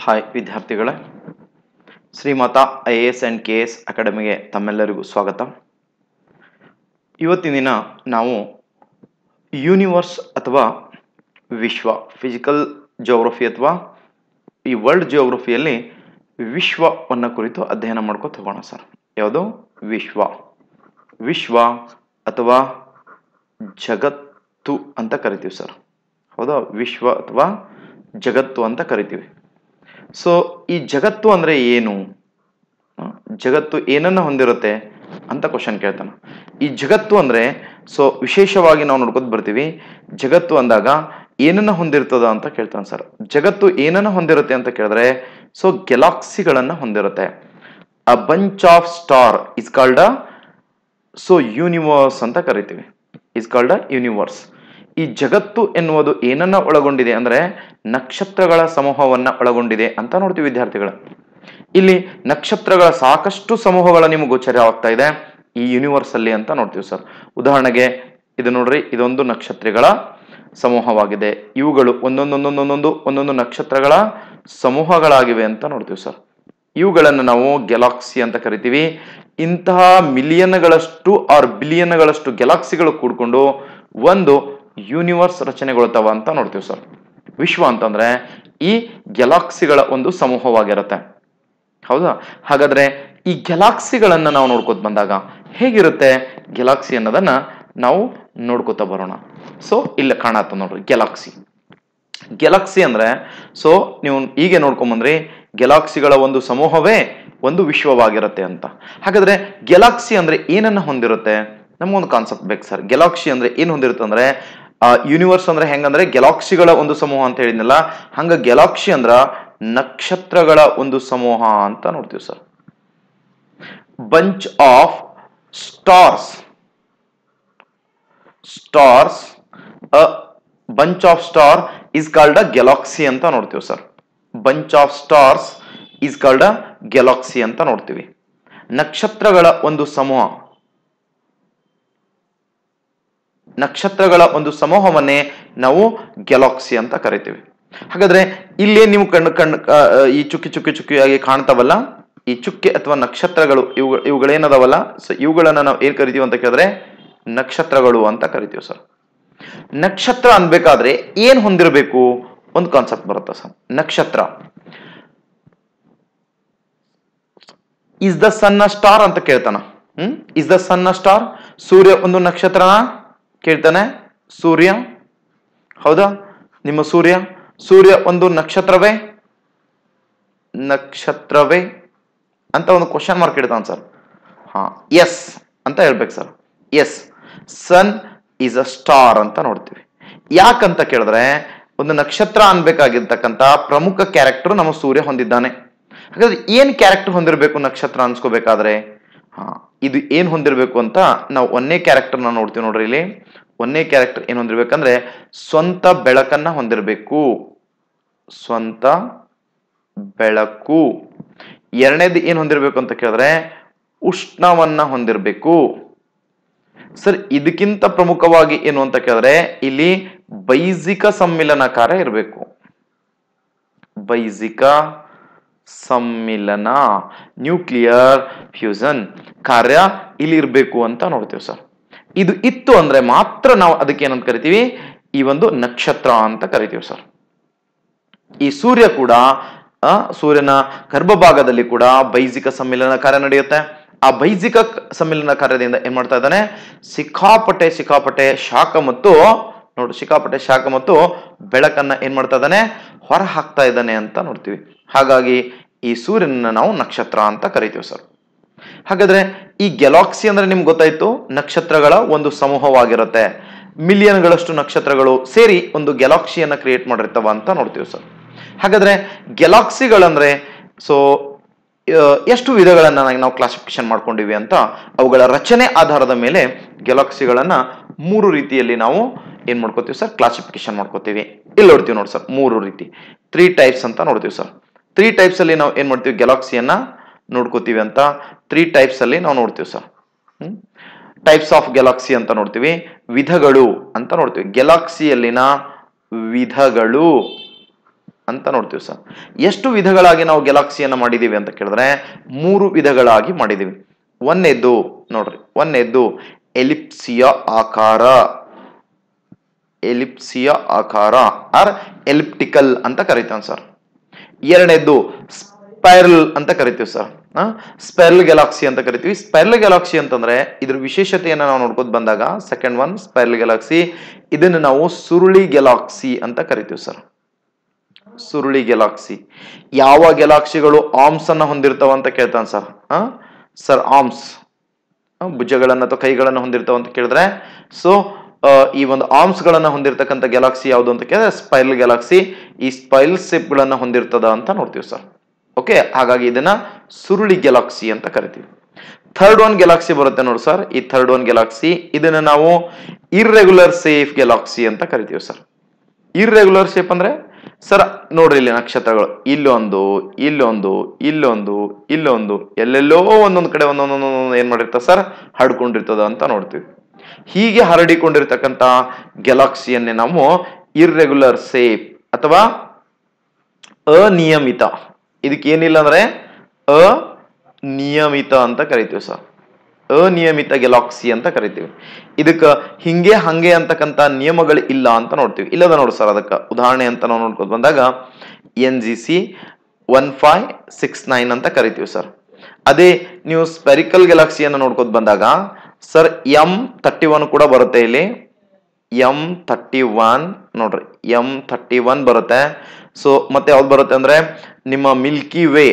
Hi ವಿದ್ಯಾರ್ಥಿಗಳೇ, Shrimata IAS and KS ಅಕಾಡೆಮಿಗೆ ತಮ್ಮೆಲ್ಲರಿಗೂ ಸ್ವಾಗತ. ಇವತ್ತಿನ ದಿನ ನಾವು ಯೂನಿವರ್ಸ್ ಅಥವಾ ವಿಶ್ವ, ಫಿಸಿಕಲ್ ಜಿಯೋಗ್ರಫಿ ಅಥವಾ ಈ ವರ್ಲ್ಡ್ ಜಿಯೋಗ್ರಫಿಯಲ್ಲಿ ವಿಶ್ವವನ್ನು ಕುರಿತು ಅಧ್ಯಯನ ಮಾಡ್ಕೊತ ಹೋಗೋಣ ಸರ್. ಯಾವುದು? ವಿಶ್ವ ಅಥವಾ ಜಗತ್ತು ಅಂತ ಕರಿತೀವಿ ಸರ್. ಹೌದಾ? ವಿಶ್ವ ಅಥವಾ ಜಗತ್ತು ಅಂತ ಕರಿತೀವಿ. ಸೊ ಈ ಜಗತ್ತು ಅಂದ್ರೆ ಏನು, ಜಗತ್ತು ಏನನ್ನ ಹೊಂದಿರುತ್ತೆ ಅಂತ ಕ್ವಶನ್ ಕೇಳ್ತಾನೆ. ಈ ಜಗತ್ತು ಅಂದ್ರೆ ವಿಶೇಷವಾಗಿ ನಾವು ನೋಡ್ಕೊತ ಬರ್ತೀವಿ. ಜಗತ್ತು ಅಂದಾಗ ಏನನ್ನ ಹೊಂದಿರ್ತದ ಅಂತ ಕೇಳ್ತಾನೆ ಸರ್. ಜಗತ್ತು ಏನನ್ನ ಹೊಂದಿರುತ್ತೆ ಅಂತ ಕೇಳಿದ್ರೆ ಗ್ಯಾಲಕ್ಸಿಗಳನ್ನ ಹೊಂದಿರುತ್ತೆ. A bunch of star is called universe ಅಂತ ಕರಿತೀವಿ. Is called universe. ಈ ಜಗತ್ತು ಎನ್ನುವುದು ಏನನ್ನ ಒಳಗೊಂಡಿದೆ ಅಂದ್ರೆ ನಕ್ಷತ್ರಗಳ ಸಮೂಹವನ್ನ ಒಳಗೊಂಡಿದೆ ಅಂತ ನೋಡ್ತೀವಿ ವಿದ್ಯಾರ್ಥಿಗಳ. ಇಲ್ಲಿ ನಕ್ಷತ್ರಗಳ ಸಾಕಷ್ಟು ಸಮೂಹಗಳ ನಿಮಗೆ ಗೋಚರ ಆಗ್ತಾ ಇದೆ ಈ ಯೂನಿವರ್ಸ್ ಅಲ್ಲಿ ಅಂತ ನೋಡ್ತೀವಿ ಸರ್. ಉದಾಹರಣೆಗೆ ಇದು ನೋಡ್ರಿ, ಇದೊಂದು ನಕ್ಷತ್ರಗಳ ಸಮೂಹವಾಗಿದೆ. ಇವುಗಳು ಒಂದೊಂದು ನಕ್ಷತ್ರಗಳ ಸಮೂಹಗಳಾಗಿವೆ ಅಂತ ನೋಡ್ತೀವಿ ಸರ್. ಇವುಗಳನ್ನು ನಾವು ಗ್ಯಾಲಕ್ಸಿ ಅಂತ ಕರಿತೀವಿ. ಇಂತಹ ಮಿಲಿಯನ್ಗಳಷ್ಟು ಆರ್ ಬಿಲಿಯನ್ಗಳಷ್ಟು ಗ್ಯಾಲಕ್ಸಿಗಳು ಕೂಡ್ಕೊಂಡು ಒಂದು ಯೂನಿವರ್ಸ್ ರಚನೆಗೊಳ್ತಾವ ಅಂತ ನೋಡ್ತೀವಿ ಸರ್. ವಿಶ್ವ ಅಂತಂದ್ರೆ ಈ ಗ್ಯಾಲಕ್ಸಿಗಳ ಒಂದು ಸಮೂಹವಾಗಿರುತ್ತೆ. ಹೌದಾ? ಹಾಗಾದ್ರೆ ಈ ಗ್ಯಾಲಕ್ಸಿಗಳನ್ನ ನಾವು ನೋಡ್ಕೊತ ಬಂದಾಗ ಹೇಗಿರುತ್ತೆ ಗ್ಯಾಲಕ್ಸಿ ಅನ್ನೋದನ್ನ ನಾವು ನೋಡ್ಕೊತ ಬರೋಣ. ಇಲ್ಲ ಕಾಣತ್ತ ನೋಡ್ರಿ ಗ್ಯಾಲಕ್ಸಿ ಅಂದ್ರೆ ನೀವು ಹೀಗೆ ನೋಡ್ಕೊಂಬಂದ್ರಿ, ಗ್ಯಾಲಕ್ಸಿಗಳ ಒಂದು ಸಮೂಹವೇ ಒಂದು ವಿಶ್ವವಾಗಿರುತ್ತೆ ಅಂತ. ಹಾಗಾದ್ರೆ ಗ್ಯಾಲಕ್ಸಿ ಅಂದ್ರೆ ಏನನ್ನ ಹೊಂದಿರುತ್ತೆ? ನಮಗೊಂದು ಕಾನ್ಸೆಪ್ಟ್ ಬೇಕು ಸರ್. ಗ್ಯಾಲಕ್ಸಿ ಅಂದ್ರೆ ಏನ್ ಹೊಂದಿರುತ್ತೆ ಅಂದ್ರೆ ಯೂನಿವರ್ಸ್ ಅಂದ್ರೆ ಹೆಂಗಂದ್ರೆ ಗ್ಯಾಲಕ್ಸಿಗಳ ಒಂದು ಸಮೂಹ ಅಂತ ಹೇಳಿದ್ನಲ್ಲ, ಹಂಗ ಗ್ಯಾಲಕ್ಸಿ ಅಂದ್ರ ನಕ್ಷತ್ರಗಳ ಒಂದು ಸಮೂಹ ಅಂತ ನೋಡ್ತೀವಿ sir. Bunch of stars bunch of star is called a galaxy ಅಂತ ನೋಡ್ತೀವಿ sir. Bunch of stars is called a galaxy ಅಂತ ನೋಡ್ತೀವಿ. ನಕ್ಷತ್ರಗಳ ಒಂದು ಸಮೂಹವನ್ನೇ ನಾವು ಗ್ಯಾಲಕ್ಸಿ ಅಂತ ಕರಿತೀವಿ. ಹಾಗಾದ್ರೆ ಇಲ್ಲೇ ನೀವು ಈ ಚುಕ್ಕಿಯಾಗಿ ಕಾಣ್ತಾವಲ್ಲ, ಈ ಚುಕ್ಕೆ ಅಥವಾ ನಕ್ಷತ್ರಗಳು, ಇವುಗಳೇನದಾವಲ್ಲ, ಇವುಗಳನ್ನ ನಾವು ಏನ್ ಕರಿತೀವಿ ಅಂತ ಕೇಳಿದ್ರೆ ನಕ್ಷತ್ರಗಳು ಅಂತ ಕರಿತೀವಿ ಸರ್. ನಕ್ಷತ್ರ ಅನ್ಬೇಕಾದ್ರೆ ಏನ್ ಹೊಂದಿರಬೇಕು? ಒಂದು ಕಾನ್ಸೆಪ್ಟ್ ಬರುತ್ತೆ ಸರ್. ನಕ್ಷತ್ರ is the sun a star ಅಂತ ಕೇಳ್ತಾನ. Is the sun a star? ಸೂರ್ಯ ಒಂದು ನಕ್ಷತ್ರನ ಕೇಳ್ತಾನೆ. ಸೂರ್ಯ, ಹೌದಾ? ನಿಮ್ಮ ಸೂರ್ಯ ಒಂದು ನಕ್ಷತ್ರವೇ ಅಂತ ಒಂದು ಕ್ವಶನ್ ಮಾರ್ಕ್ ಇಡ್ತಾನೆ ಸರ್. ಎಸ್ ಅಂತ ಹೇಳ್ಬೇಕು sir. Yes, sun is a star ಅಂತ ನೋಡ್ತೀವಿ. ಯಾಕಂತ ಕೇಳಿದ್ರೆ ಒಂದು ನಕ್ಷತ್ರ ಅನ್ಬೇಕಾಗಿರ್ತಕ್ಕಂಥ ಪ್ರಮುಖ ಕ್ಯಾರೆಕ್ಟರ್ ನಮ್ಮ ಸೂರ್ಯ ಹೊಂದಿದ್ದಾನೆ. ಹಾಗಾದ್ರೆ ಏನ್ ಕ್ಯಾರೆಕ್ಟರ್ ಹೊಂದಿರಬೇಕು ನಕ್ಷತ್ರ ಅನ್ಸ್ಕೋಬೇಕಾದ್ರೆ? ಇದು ಏನ್ ಹೊಂದಿರಬೇಕು ಅಂತ ನಾವು ಒಂದೇ ಕ್ಯಾರೆಕ್ಟರ್ ನೋಡ್ತೀವಿ ನೋಡ್ರಿ. ಇಲ್ಲಿ ಒಂದೇ ಕ್ಯಾರೆಕ್ಟರ್ ಏನ್ ಹೊಂದಿರ್ಬೇಕಂದ್ರೆ ಸ್ವಂತ ಬೆಳಕನ್ನ ಹೊಂದಿರಬೇಕು. ಸ್ವಂತ ಬೆಳಕು. ಎರಡನೇದು ಏನ್ ಹೊಂದಿರಬೇಕು ಅಂತ ಕೇಳಿದ್ರೆ ಉಷ್ಣವನ್ನ ಹೊಂದಿರಬೇಕು ಸರ್. ಇದಕ್ಕಿಂತ ಪ್ರಮುಖವಾಗಿ ಏನು ಅಂತ ಕೇಳಿದ್ರೆ ಇಲ್ಲಿ ಬೈಸಿಕ ಸಮ್ಮಿಲನಕಾರ ಇರಬೇಕು. ಬೈಸಿಕ ಸಮ್ಮಿಲನ, ನ್ಯೂಕ್ಲಿಯರ್ ಫ್ಯೂಷನ್ ಕಾರ್ಯ ಇಲ್ಲಿ ಇರಬೇಕು ಅಂತ ನೋಡ್ತೀವಿ ಸರ್. ಇದು ಇತ್ತು ಅಂದ್ರೆ ಮಾತ್ರ ನಾವು ಅದಕ್ಕೆ ಏನಂತ ಕರಿತೀವಿ? ಈ ಒಂದು ನಕ್ಷತ್ರ ಅಂತ ಕರಿತೀವಿ ಸರ್. ಈ ಸೂರ್ಯ ಕೂಡ ಸೂರ್ಯನ ಗರ್ಭಭಾಗದಲ್ಲಿ ಕೂಡ ಬೈಸಿಕ ಸಮ್ಮಿಲನ ಕಾರ್ಯ ನಡೆಯುತ್ತೆ. ಆ ಬೈಸಿಕ ಸಮ್ಮಿಲನ ಕಾರ್ಯದಿಂದ ಏನ್ ಮಾಡ್ತಾ ಇದ್ದಾನೆ? ಸಿಕ್ಕಾಪಟ್ಟೆ ಶಾಖ ಮತ್ತು ಬೆಳಕನ್ನ ಏನ್ ಮಾಡ್ತಾ ಇದ್ದಾನೆ? ಹೊರ ಹಾಕ್ತಾ ಇದ್ದಾನೆ ಅಂತ ನೋಡ್ತೀವಿ. ಹಾಗಾಗಿ ಈ ಸೂರ್ಯನ ನಾವು ನಕ್ಷತ್ರ ಅಂತ ಕರಿತೀವಿ ಸರ್. ಹಾಗಾದ್ರೆ ಈ ಗ್ಯಾಲಕ್ಸಿ ಅಂದ್ರೆ ನಿಮ್ಗೆ ಗೊತ್ತಾಯ್ತು, ನಕ್ಷತ್ರಗಳ ಒಂದು ಸಮೂಹವಾಗಿರುತ್ತೆ. ಮಿಲಿಯನ್ಗಳಷ್ಟು ನಕ್ಷತ್ರಗಳು ಸೇರಿ ಒಂದು ಗ್ಯಾಲಕ್ಸಿಯನ್ನ ಕ್ರಿಯೇಟ್ ಮಾಡಿರ್ತಾವ ಅಂತ ನೋಡ್ತೀವಿ ಸರ್. ಹಾಗಾದ್ರೆ ಗ್ಯಾಲಕ್ಸಿಗಳಂದ್ರೆ ಎಷ್ಟು ವಿಧಗಳನ್ನ ನಾವು ಕ್ಲಾಸಿಫಿಕೇಶನ್ ಮಾಡ್ಕೊಂಡಿವಿ ಅಂತ, ಅವುಗಳ ರಚನೆ ಆಧಾರದ ಮೇಲೆ ಗ್ಯಾಲಕ್ಸಿಗಳನ್ನ 3 ರೀತಿಯಲ್ಲಿ ನಾವು ಏನ್ ಮಾಡ್ಕೋತೀವಿ ಸರ್? ಕ್ಲಾಸಿಫಿಕೇಶನ್ ಮಾಡ್ಕೋತೀವಿ. ಇಲ್ಲಿ ನೋಡ್ತೀವಿ ನೋಡಿ ಸರ್, 3 ರೀತಿ, 3 ಟೈಪ್ಸ್ ಅಂತ ನೋಡ್ತೀವಿ ಸರ್. 3 ಟೈಪ್ಸ್ ಅಲ್ಲಿ ನಾವು ಏನ್ ಮಾಡ್ತೀವಿ? ಗ್ಯಾಲಕ್ಸಿಯನ್ನ ನೋಡ್ಕೋತೀವಿ ಅಂತ 3 ಟೈಪ್ಸ್ ಅಲ್ಲಿ ನಾವು ನೋಡ್ತೀವಿ ಸರ್. ಟೈಪ್ಸ್ ಆಫ್ ಗ್ಯಾಲಕ್ಸಿ ಅಂತ ನೋಡ್ತೀವಿ. ವಿಧಗಳು ಅಂತ ನೋಡ್ತೀವಿ. ಗ್ಯಾಲಕ್ಸಿಯಲ್ಲಿನ ವಿಧಗಳು ಅಂತ ನೋಡ್ತೀವಿ ಸರ್. ಎಷ್ಟು ವಿಧಗಳಾಗಿ ನಾವು ಗ್ಯಾಲಕ್ಸಿಯನ್ನ ಮಾಡಿದೀವಿ ಅಂತ ಕೇಳಿದ್ರೆ 3 ವಿಧಗಳಾಗಿ ಮಾಡಿದೀವಿ. ಒಂದನೇದ್ದು ನೋಡ್ರಿ, ಒಂದನೇದ್ದು ಎಲಿಪ್ಸಿಯ ಆಕಾರ, ಎಲಿಪ್ಸಿಯ ಆಕಾರ ಆರ್ ಎಲಿಪ್ಟಿಕಲ್ ಅಂತ ಕರಿತಾನೆ ಸರ್. ಎರಡನೇದ್ದು ಸ್ಪೈರಲ್ ಅಂತ ಕರಿತೀವಿ ಸರ್. ಸ್ಪೈರಲ್ ಗ್ಯಾಲಕ್ಸಿ ಅಂತ ಕರಿತೀವಿ. ಸ್ಪೈರಲ್ ಗ್ಯಾಲಕ್ಸಿ ಅಂತಂದ್ರೆ ಇದ್ರ ವಿಶೇಷತೆಯನ್ನ ನಾವು ನೋಡ್ಕೊತ ಬಂದಾಗ ಸೆಕೆಂಡ್ ಒನ್ ಸ್ಪೈರಲ್ ಗ್ಯಾಲಕ್ಸಿ, ಇದನ್ನು ನಾವು ಸುರುಳಿ ಗ್ಯಾಲಕ್ಸಿ ಅಂತ ಕರಿತೀವಿ ಸರ್. ಸುರುಳಿ ಗ್ಯಾಲಕ್ಸಿ. ಯಾವ ಗ್ಯಾಲಕ್ಸಿಗಳು ಆರ್ಮ್ಸ್ ಅನ್ನ ಹೊಂದಿರ್ತಾವ ಅಂತ ಕೇಳ್ತಾನೆ ಸರ್. ಸರ್ ಆರ್ಮ್ಸ್, ಭುಜಗಳನ್ನ ಅಥವಾ ಕೈಗಳನ್ನ ಹೊಂದಿರ್ತಾವ ಅಂತ ಕೇಳಿದ್ರೆ, ಸೊ ಈ ಒಂದು ಆರ್ಮ್ಸ್ ಗಳನ್ನ ಹೊಂದಿರತಕ್ಕಂಥ ಗ್ಯಾಲಕ್ಸಿ ಯಾವುದು ಅಂತ ಕೇಳಿದ್ರೆ ಸ್ಪೈರಲ್ ಗ್ಯಾಲಕ್ಸಿ. ಈ ಸ್ಪೈರಲ್ ಶೇಪ್ ಗಳನ್ನ ಹೊಂದಿರ್ತದ ಅಂತ ನೋಡ್ತೀವಿ ಸರ್. ಓಕೆ, ಹಾಗಾಗಿ ಇದನ್ನ ಸುರುಳಿ ಗ್ಯಾಲಕ್ಸಿ ಅಂತ ಕರಿತೀವಿ. ಥರ್ಡ್ ಒನ್ ಗ್ಯಾಲಕ್ಸಿ ಬರುತ್ತೆ ನೋಡಿ ಸರ್. ಈ ಥರ್ಡ್ ಒನ್ ಗ್ಯಾಲಕ್ಸಿ, ಇದನ್ನ ನಾವು ಇರ್ರೆಗ್ಯುಲರ್ ಶೇಪ್ ಗ್ಯಾಲಕ್ಸಿ ಅಂತ ಕರಿತೀವಿ ಸರ್. ಇರ್ರೆಗ್ಯುಲರ್ ಶೇಪ್ ಅಂದ್ರೆ ಸರ್ ನೋಡ್ರಿ, ಇಲ್ಲಿ ನಕ್ಷತ್ರಗಳು ಇಲ್ಲೊಂದು ಇಲ್ಲೊಂದು ಇಲ್ಲೊಂದು ಇಲ್ಲೊಂದು ಎಲ್ಲೆಲ್ಲೋ ಒಂದೊಂದು ಕಡೆ ಒಂದೊಂದೊಂದು ಏನ್ ಮಾಡಿರ್ತ ಸರ್, ಹರಡ್ಕೊಂಡಿರ್ತದ ಅಂತ ನೋಡ್ತೀವಿ. ಹೀಗೆ ಹರಡಿಕೊಂಡಿರ್ತಕ್ಕಂಥ ಗ್ಯಾಲಕ್ಸಿಯನ್ನೇ ನಾವು ಇರ್ರೆಗ್ಯುಲರ್ ಶೇಪ್ ಅಥವಾ ಅನಿಯಮಿತ, ಇದಕ್ಕೆ ಏನಿಲ್ಲ ಅಂದ್ರೆ ಅನಿಯಮಿತ ಅಂತ ಕರಿತೀವಿ ಸರ್. ಅನಿಯಮಿತ ಗ್ಯಾಲಕ್ಸಿ ಅಂತ ಕರಿತೀವಿ. ಇದಕ್ಕ ಹಿಂಗೆ ಹಂಗೆ ಅಂತಕ್ಕಂಥ ನಿಯಮಗಳು ಇಲ್ಲ ಅಂತ ನೋಡ್ತೀವಿ. ಇಲ್ಲದ ನೋಡಿ ಸರ್, ಅದಕ್ಕೆ ಉದಾಹರಣೆ ಅಂತ ನಾವು ನೋಡ್ಕೊಂಡು ಬಂದಾಗ NGC 1569 ಅಂತ ಕರಿತೀವಿ ಸರ್. ಅದೇ ನೀವು ಸ್ಪೆರಿಕಲ್ ಗ್ಯಾಲಕ್ಸಿಯನ್ನು ನೋಡ್ಕೊಂಡು ಬಂದಾಗ ಸರ್ M31 ಕೂಡ ಬರುತ್ತೆ. ಇಲ್ಲಿ M31 ನೋಡ್ರಿ, M31 ಬರುತ್ತೆ. ಸೊ ಮತ್ತೆ ಯಾವ್ದು ಬರುತ್ತೆ ಅಂದ್ರೆ ನಿಮ್ಮ ಮಿಲ್ಕಿ ವೇ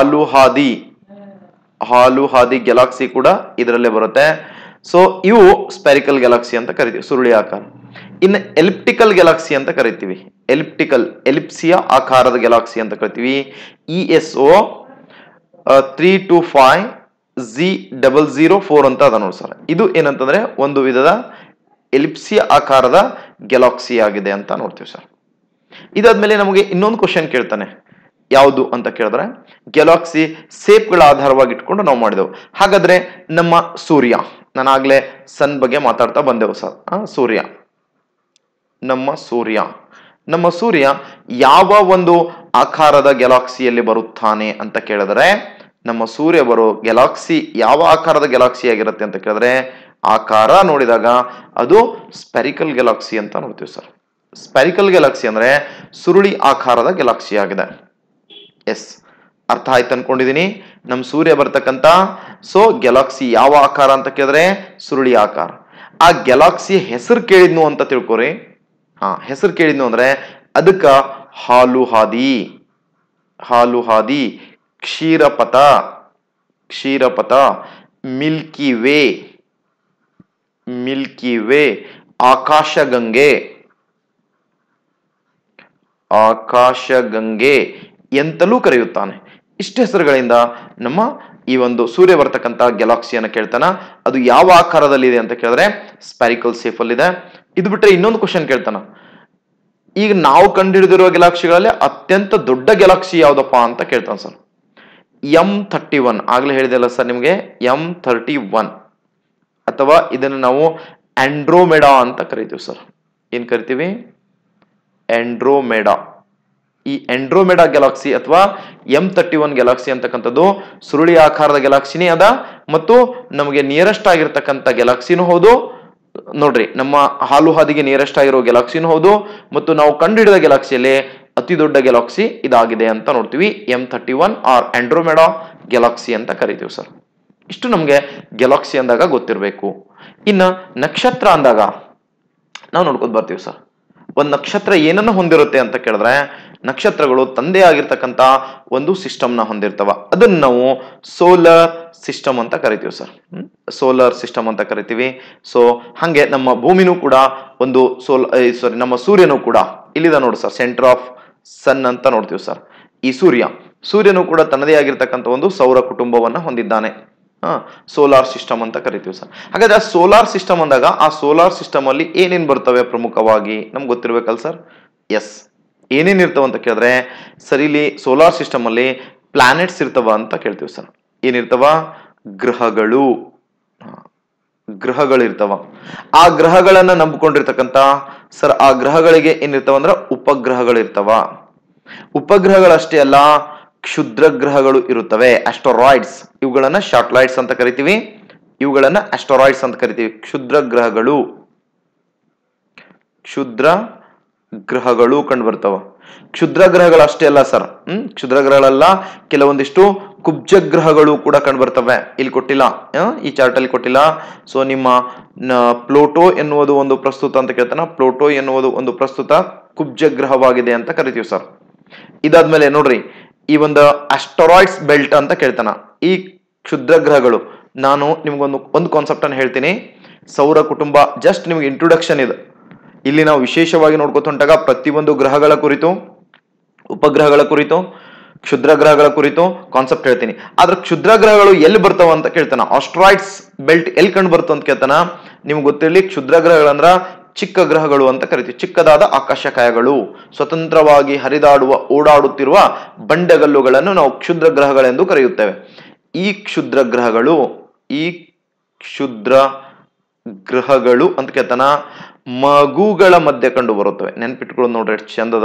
ಹಾಲು ಹಾದಿ ಗ್ಯಾಲಕ್ಸಿ ಕೂಡ ಇದರಲ್ಲೇ ಬರುತ್ತೆ. ಸೊ ಇವು ಸ್ಪೆರಿಕಲ್ ಗ್ಯಾಲಕ್ಸಿ ಅಂತ ಕರಿತೀವಿ, ಸುರುಳಿ ಆಕಾರ. ಇನ್ನು ಎಲಿಪ್ಟಿಕಲ್ ಗ್ಯಾಲಕ್ಸಿ ಅಂತ ಕರಿತೀವಿ. ಎಲಿಪ್ಸಿಯ ಆಕಾರದ ಗ್ಯಾಲಕ್ಸಿ ಅಂತ ಕರಿತೀವಿ. ESO 325Z004 ಅಂತ ಅದ ನೋಡಿ ಸರ್. ಇದು ಏನಂತಂದ್ರೆ ಒಂದು ವಿಧದ ಎಲಿಪ್ಸಿಯ ಆಕಾರದ ಗ್ಯಾಲಕ್ಸಿ ಆಗಿದೆ ಅಂತ ನೋಡ್ತೀವಿ ಸರ್. ಇದಾದ್ಮೇಲೆ ನಮಗೆ ಇನ್ನೊಂದು ಕ್ವಶನ್ ಕೇಳ್ತಾನೆ, ಯಾವುದು ಅಂತ ಕೇಳಿದ್ರೆ ಗ್ಯಾಲಕ್ಸಿ ಶೇಪ್ಗಳ ಆಧಾರವಾಗಿ ಇಟ್ಕೊಂಡು ನಾವು ಮಾಡಿದೆವು. ಹಾಗಾದ್ರೆ ನಮ್ಮ ಸೂರ್ಯ, ನಾನಾಗ್ಲೇ ಸನ್ ಬಗ್ಗೆ ಮಾತಾಡ್ತಾ ಬಂದೆವು ಸರ್. ನಮ್ಮ ಸೂರ್ಯ ಯಾವ ಒಂದು ಆಕಾರದ ಗ್ಯಾಲಕ್ಸಿಯಲ್ಲಿ ಬರುತ್ತಾನೆ ಅಂತ ಕೇಳಿದ್ರೆ, ನಮ್ಮ ಸೂರ್ಯ ಬರೋ ಗ್ಯಾಲಕ್ಸಿ ಯಾವ ಆಕಾರದ ಗ್ಯಾಲಕ್ಸಿ ಆಗಿರುತ್ತೆ ಅಂತ ಕೇಳಿದ್ರೆ, ಆಕಾರ ನೋಡಿದಾಗ ಅದು ಸ್ಪೆರಿಕಲ್ ಗ್ಯಾಲಕ್ಸಿ ಅಂತ ನೋಡ್ತೀವಿ ಸರ್. ಸ್ಪೆರಿಕಲ್ ಗ್ಯಾಲಕ್ಸಿ ಅಂದ್ರೆ ಸುರುಳಿ ಆಕಾರದ ಗ್ಯಾಲಕ್ಸಿ ಆಗಿದೆ. ಎಸ್, ಅರ್ಥ ಆಯ್ತು ಅನ್ಕೊಂಡಿದೀನಿ. ನಮ್ ಸೂರ್ಯ ಬರ್ತಕ್ಕಂತ ಸೊ ಗ್ಯಾಲಕ್ಸಿ ಯಾವ ಆಕಾರ ಅಂತ ಕೇಳಿದ್ರೆ ಸುರುಳಿ ಆಕಾರ. ಆ ಗ್ಯಾಲಕ್ಸಿ ಹೆಸರು ಕೇಳಿದ್ನು ಅಂತ ತಿಳ್ಕೊರಿ. ಹೆಸರು ಕೇಳಿದ್ನು ಅಂದ್ರೆ ಅದಕ್ಕ ಹಾಲು ಹಾದಿ, ಕ್ಷೀರಪಥ, ಮಿಲ್ಕಿ ವೇ, ಆಕಾಶಗಂಗೆ ಎಂತಲೂ ಕರೆಯುತ್ತಾನೆ. ಇಷ್ಟ ಹೆಸರುಗಳಿಂದ ನಮ್ಮ ಈ ಒಂದು ಸೂರ್ಯ ಬರ್ತಕ್ಕಂಥ ಗ್ಯಾಲಕ್ಸಿಯನ್ನು ಕೇಳ್ತಾನ. ಅದು ಯಾವ ಆಕಾರದಲ್ಲಿದೆ ಅಂತ ಕೇಳಿದ್ರೆ ಸ್ಪೆರಿಕಲ್ ಶೇಪ್ ಅಲ್ಲಿ ಇದೆ. ಇದು ಬಿಟ್ರೆ ಇನ್ನೊಂದು ಕ್ವಶನ್ ಕೇಳ್ತಾನ, ಈಗ ನಾವು ಕಂಡುಹಿಡಿದಿರುವ ಗ್ಯಾಲಕ್ಸಿಗಳಲ್ಲಿ ಅತ್ಯಂತ ದೊಡ್ಡ ಗ್ಯಾಲಕ್ಸಿ ಯಾವ್ದಪ್ಪ ಅಂತ ಕೇಳ್ತಾನೆ ಸರ್. M31 ಆಗ್ಲೇ ಹೇಳಿದೆಲ್ಲ ಸರ್ ನಿಮ್ಗೆ, M31 ಅಥವಾ ಇದನ್ನು ನಾವು ಆಂಡ್ರೋಮೆಡಾ ಅಂತ ಕರಿತೀವಿ ಸರ್. ಏನ್ ಕರಿತೀವಿ? ಆಂಡ್ರೋಮೆಡಾ. ಈ ಆಂಡ್ರೋಮೆಡಾ ಗ್ಯಾಲಕ್ಸಿ ಅಥವಾ M31 ಗ್ಯಾಲಕ್ಸಿ ಅಂತಕ್ಕಂಥದ್ದು ಸುರುಳಿ ಆಕಾರದ ಗ್ಯಾಲಕ್ಸಿನೇ ಅದ ಮತ್ತು ನಮಗೆ ನಿಯರೆಸ್ಟ್ ಆಗಿರ್ತಕ್ಕಂಥ ಗ್ಯಾಲಕ್ಸಿನೂ ಹೌದು. ನೋಡ್ರಿ, ನಮ್ಮ ಹಾಲು ಹಾದಿಗೆ ನಿಯರೆಸ್ಟ್ ಆಗಿರೋ ಗ್ಯಾಲಕ್ಸಿನೂ ಹೌದು ಮತ್ತು ನಾವು ಕಂಡುಹಿಡಿದ ಗ್ಯಾಲಕ್ಸಿಯಲ್ಲಿ ಅತಿ ದೊಡ್ಡ ಗ್ಯಾಲಕ್ಸಿ ಇದಾಗಿದೆ ಅಂತ ನೋಡ್ತೀವಿ. M31 ಆರ್ ಆಂಡ್ರೋಮೆಡಾ ಗ್ಯಾಲಕ್ಸಿ ಅಂತ ಕರಿತೀವಿ ಸರ್. ಇಷ್ಟು ನಮ್ಗೆ ಗ್ಯಾಲಕ್ಸಿ ಅಂದಾಗ ಗೊತ್ತಿರಬೇಕು. ಇನ್ನು ನಕ್ಷತ್ರ ಅಂದಾಗ ನಾವು ನೋಡ್ಕೊಂಡು ಬರ್ತೀವಿ ಸರ್. ಒಂದು ನಕ್ಷತ್ರ ಏನನ್ನ ಹೊಂದಿರುತ್ತೆ ಅಂತ ಕೇಳಿದ್ರೆ, ನಕ್ಷತ್ರಗಳು ತಂದೆ ಆಗಿರ್ತಕ್ಕಂಥ ಒಂದು ಸಿಸ್ಟಮ್ನ ಹೊಂದಿರ್ತವ. ಅದನ್ನ ನಾವು ಸೋಲಾರ್ ಸಿಸ್ಟಮ್ ಅಂತ ಕರಿತೀವಿ ಸರ್. ಸೋಲಾರ್ ಸಿಸ್ಟಮ್ ಅಂತ ಕರಿತೀವಿ. ಸೊ ಹಂಗೆ ನಮ್ಮ ಭೂಮಿನೂ ಕೂಡ ಒಂದು ನಮ್ಮ ಸೂರ್ಯನೂ ಕೂಡ ಇಲ್ಲಿದ ನೋಡಿ ಸರ್, ಸೆಂಟರ್ ಆಫ್ ಸನ್ ಅಂತ ನೋಡ್ತೀವಿ ಸರ್. ಈ ಸೂರ್ಯನೂ ಕೂಡ ತನ್ನದೇ ಆಗಿರ್ತಕ್ಕಂಥ ಒಂದು ಸೌರ ಕುಟುಂಬವನ್ನ ಹೊಂದಿದ್ದಾನೆ. ಸೋಲಾರ್ ಸಿಸ್ಟಮ್ ಅಂತ ಕರಿತೀವಿ ಸರ್. ಹಾಗಾದ್ರೆ ಆ ಸೋಲಾರ್ ಸಿಸ್ಟಮ್ ಅಂದಾಗ ಆ ಸೋಲಾರ್ ಸಿಸ್ಟಮ್ ಅಲ್ಲಿ ಏನೇನ್ ಬರ್ತವೆ ಪ್ರಮುಖವಾಗಿ ನಮ್ಗೆ ಗೊತ್ತಿರ್ಬೇಕಲ್ಲ ಸರ್. ಎಸ್, ಏನೇನ್ ಇರ್ತಾವ ಅಂತ ಕೇಳಿದ್ರೆ ಸರ್, ಇಲ್ಲಿ ಸೋಲಾರ್ ಸಿಸ್ಟಮ್ ಅಲ್ಲಿ ಪ್ಲಾನೆಟ್ಸ್ ಇರ್ತವ ಅಂತ ಕೇಳ್ತೀವಿ ಸರ್. ಏನಿರ್ತವ? ಗ್ರಹಗಳಿರ್ತವ. ಆ ಗ್ರಹಗಳನ್ನ ನಂಬಿಕೊಂಡಿರ್ತಕ್ಕಂಥ ಸರ್, ಆ ಗ್ರಹಗಳಿಗೆ ಏನಿರ್ತಾವ ಅಂದ್ರೆ ಉಪಗ್ರಹಗಳಿರ್ತವ. ಉಪಗ್ರಹಗಳಷ್ಟೇ ಅಲ್ಲ, ಕ್ಷುದ್ರ ಗ್ರಹಗಳು ಇರುತ್ತವೆ, ಅಸ್ಟರಾಯ್ಡ್ಸ್. ಇವುಗಳನ್ನ ಶಾಟಲೈಟ್ಸ್ ಅಂತ ಕರಿತೀವಿ, ಇವುಗಳನ್ನ ಅಸ್ಟರಾಯ್ಡ್ಸ್ ಅಂತ ಕರಿತೀವಿ. ಕ್ಷುದ್ರ ಗ್ರಹಗಳು ಕಂಡು ಬರ್ತಾವ. ಕ್ಷುದ್ರ ಗ್ರಹಗಳು ಅಷ್ಟೇ ಅಲ್ಲ ಸರ್, ಕ್ಷುದ್ರ ಗ್ರಹಗಳಲ್ಲ, ಕೆಲವೊಂದಿಷ್ಟು ಕುಬ್ಜ ಗ್ರಹಗಳು ಕೂಡ ಕಂಡು ಬರ್ತವೆ. ಇಲ್ಲಿ ಕೊಟ್ಟಿಲ್ಲ, ಈ ಚಾರ್ಟ್ ಅಲ್ಲಿ ಕೊಟ್ಟಿಲ್ಲ. ಸೊ ನಿಮ್ಮ ಪ್ಲೂಟೋ ಎನ್ನುವುದು ಒಂದು ಪ್ರಸ್ತುತ ಅಂತ ಕೇಳ್ತಾನ. ಪ್ಲೂಟೋ ಎನ್ನುವುದು ಒಂದು ಪ್ರಸ್ತುತ ಕುಬ್ಜ ಗ್ರಹವಾಗಿದೆ ಅಂತ ಕರಿತೀವಿ ಸರ್. ಇದಾದ್ಮೇಲೆ ನೋಡ್ರಿ, ಈ ಒಂದು ಅಸ್ಟರಾಯ್ಡ್ಸ್ ಬೆಲ್ಟ್ ಅಂತ ಕೇಳ್ತಾನ. ಈ ಕ್ಷುದ್ರ ಗ್ರಹಗಳು, ನಾನು ನಿಮ್ಗೊಂದು ಕಾನ್ಸೆಪ್ಟ್ ಅನ್ನು ಹೇಳ್ತೀನಿ. ಸೌರ ಕುಟುಂಬ ಜಸ್ಟ್ ನಿಮ್ಗೆ ಇಂಟ್ರೊಡಕ್ಷನ್ ಇದೆ. ಇಲ್ಲಿ ನಾವು ವಿಶೇಷವಾಗಿ ನೋಡ್ಕೊತ ಹೊಂಟಾಗ ಪ್ರತಿಯೊಂದು ಗ್ರಹಗಳ ಕುರಿತು, ಉಪಗ್ರಹಗಳ ಕುರಿತು, ಕ್ಷುದ್ರ ಗ್ರಹಗಳ ಕುರಿತು ಕಾನ್ಸೆಪ್ಟ್ ಹೇಳ್ತೀನಿ. ಆದ್ರೆ ಕ್ಷುದ್ರ ಗ್ರಹಗಳು ಎಲ್ಲಿ ಬರ್ತಾವ ಅಂತ ಕೇಳ್ತಾನ. ಆಸ್ಟ್ರಾಯ್ಡ್ಸ್ ಬೆಲ್ಟ್ ಎಲ್ಲಿ ಕಂಡು ಬರ್ತಾವ ಅಂತ ಕೇಳ್ತಾನ. ನಿಮ್ಗೆ ಗೊತ್ತಿರಲಿ, ಕ್ಷುದ್ರ ಗ್ರಹಗಳಂದ್ರ ಚಿಕ್ಕ ಗ್ರಹಗಳು ಅಂತ ಕರಿತೀವಿ. ಚಿಕ್ಕದಾದ ಆಕಾಶಕಾಯಗಳು, ಸ್ವತಂತ್ರವಾಗಿ ಓಡಾಡುತ್ತಿರುವ ಬಂಡೆಗಲ್ಲುಗಳನ್ನು ನಾವು ಕ್ಷುದ್ರ ಗ್ರಹಗಳೆಂದು ಕರೆಯುತ್ತೇವೆ. ಈ ಕ್ಷುದ್ರ ಗ್ರಹಗಳು ಅಂತ ಕೇಳ್ತಾನ ಮಗುಗಳ ಮಧ್ಯೆ ಕಂಡು ಬರುತ್ತವೆ. ನೆನ್ಪಿಟ್ಕೊಳ್ಳೋದು ನೋಡ್ರಿ, ಎಷ್ಟು ಚಂದದ.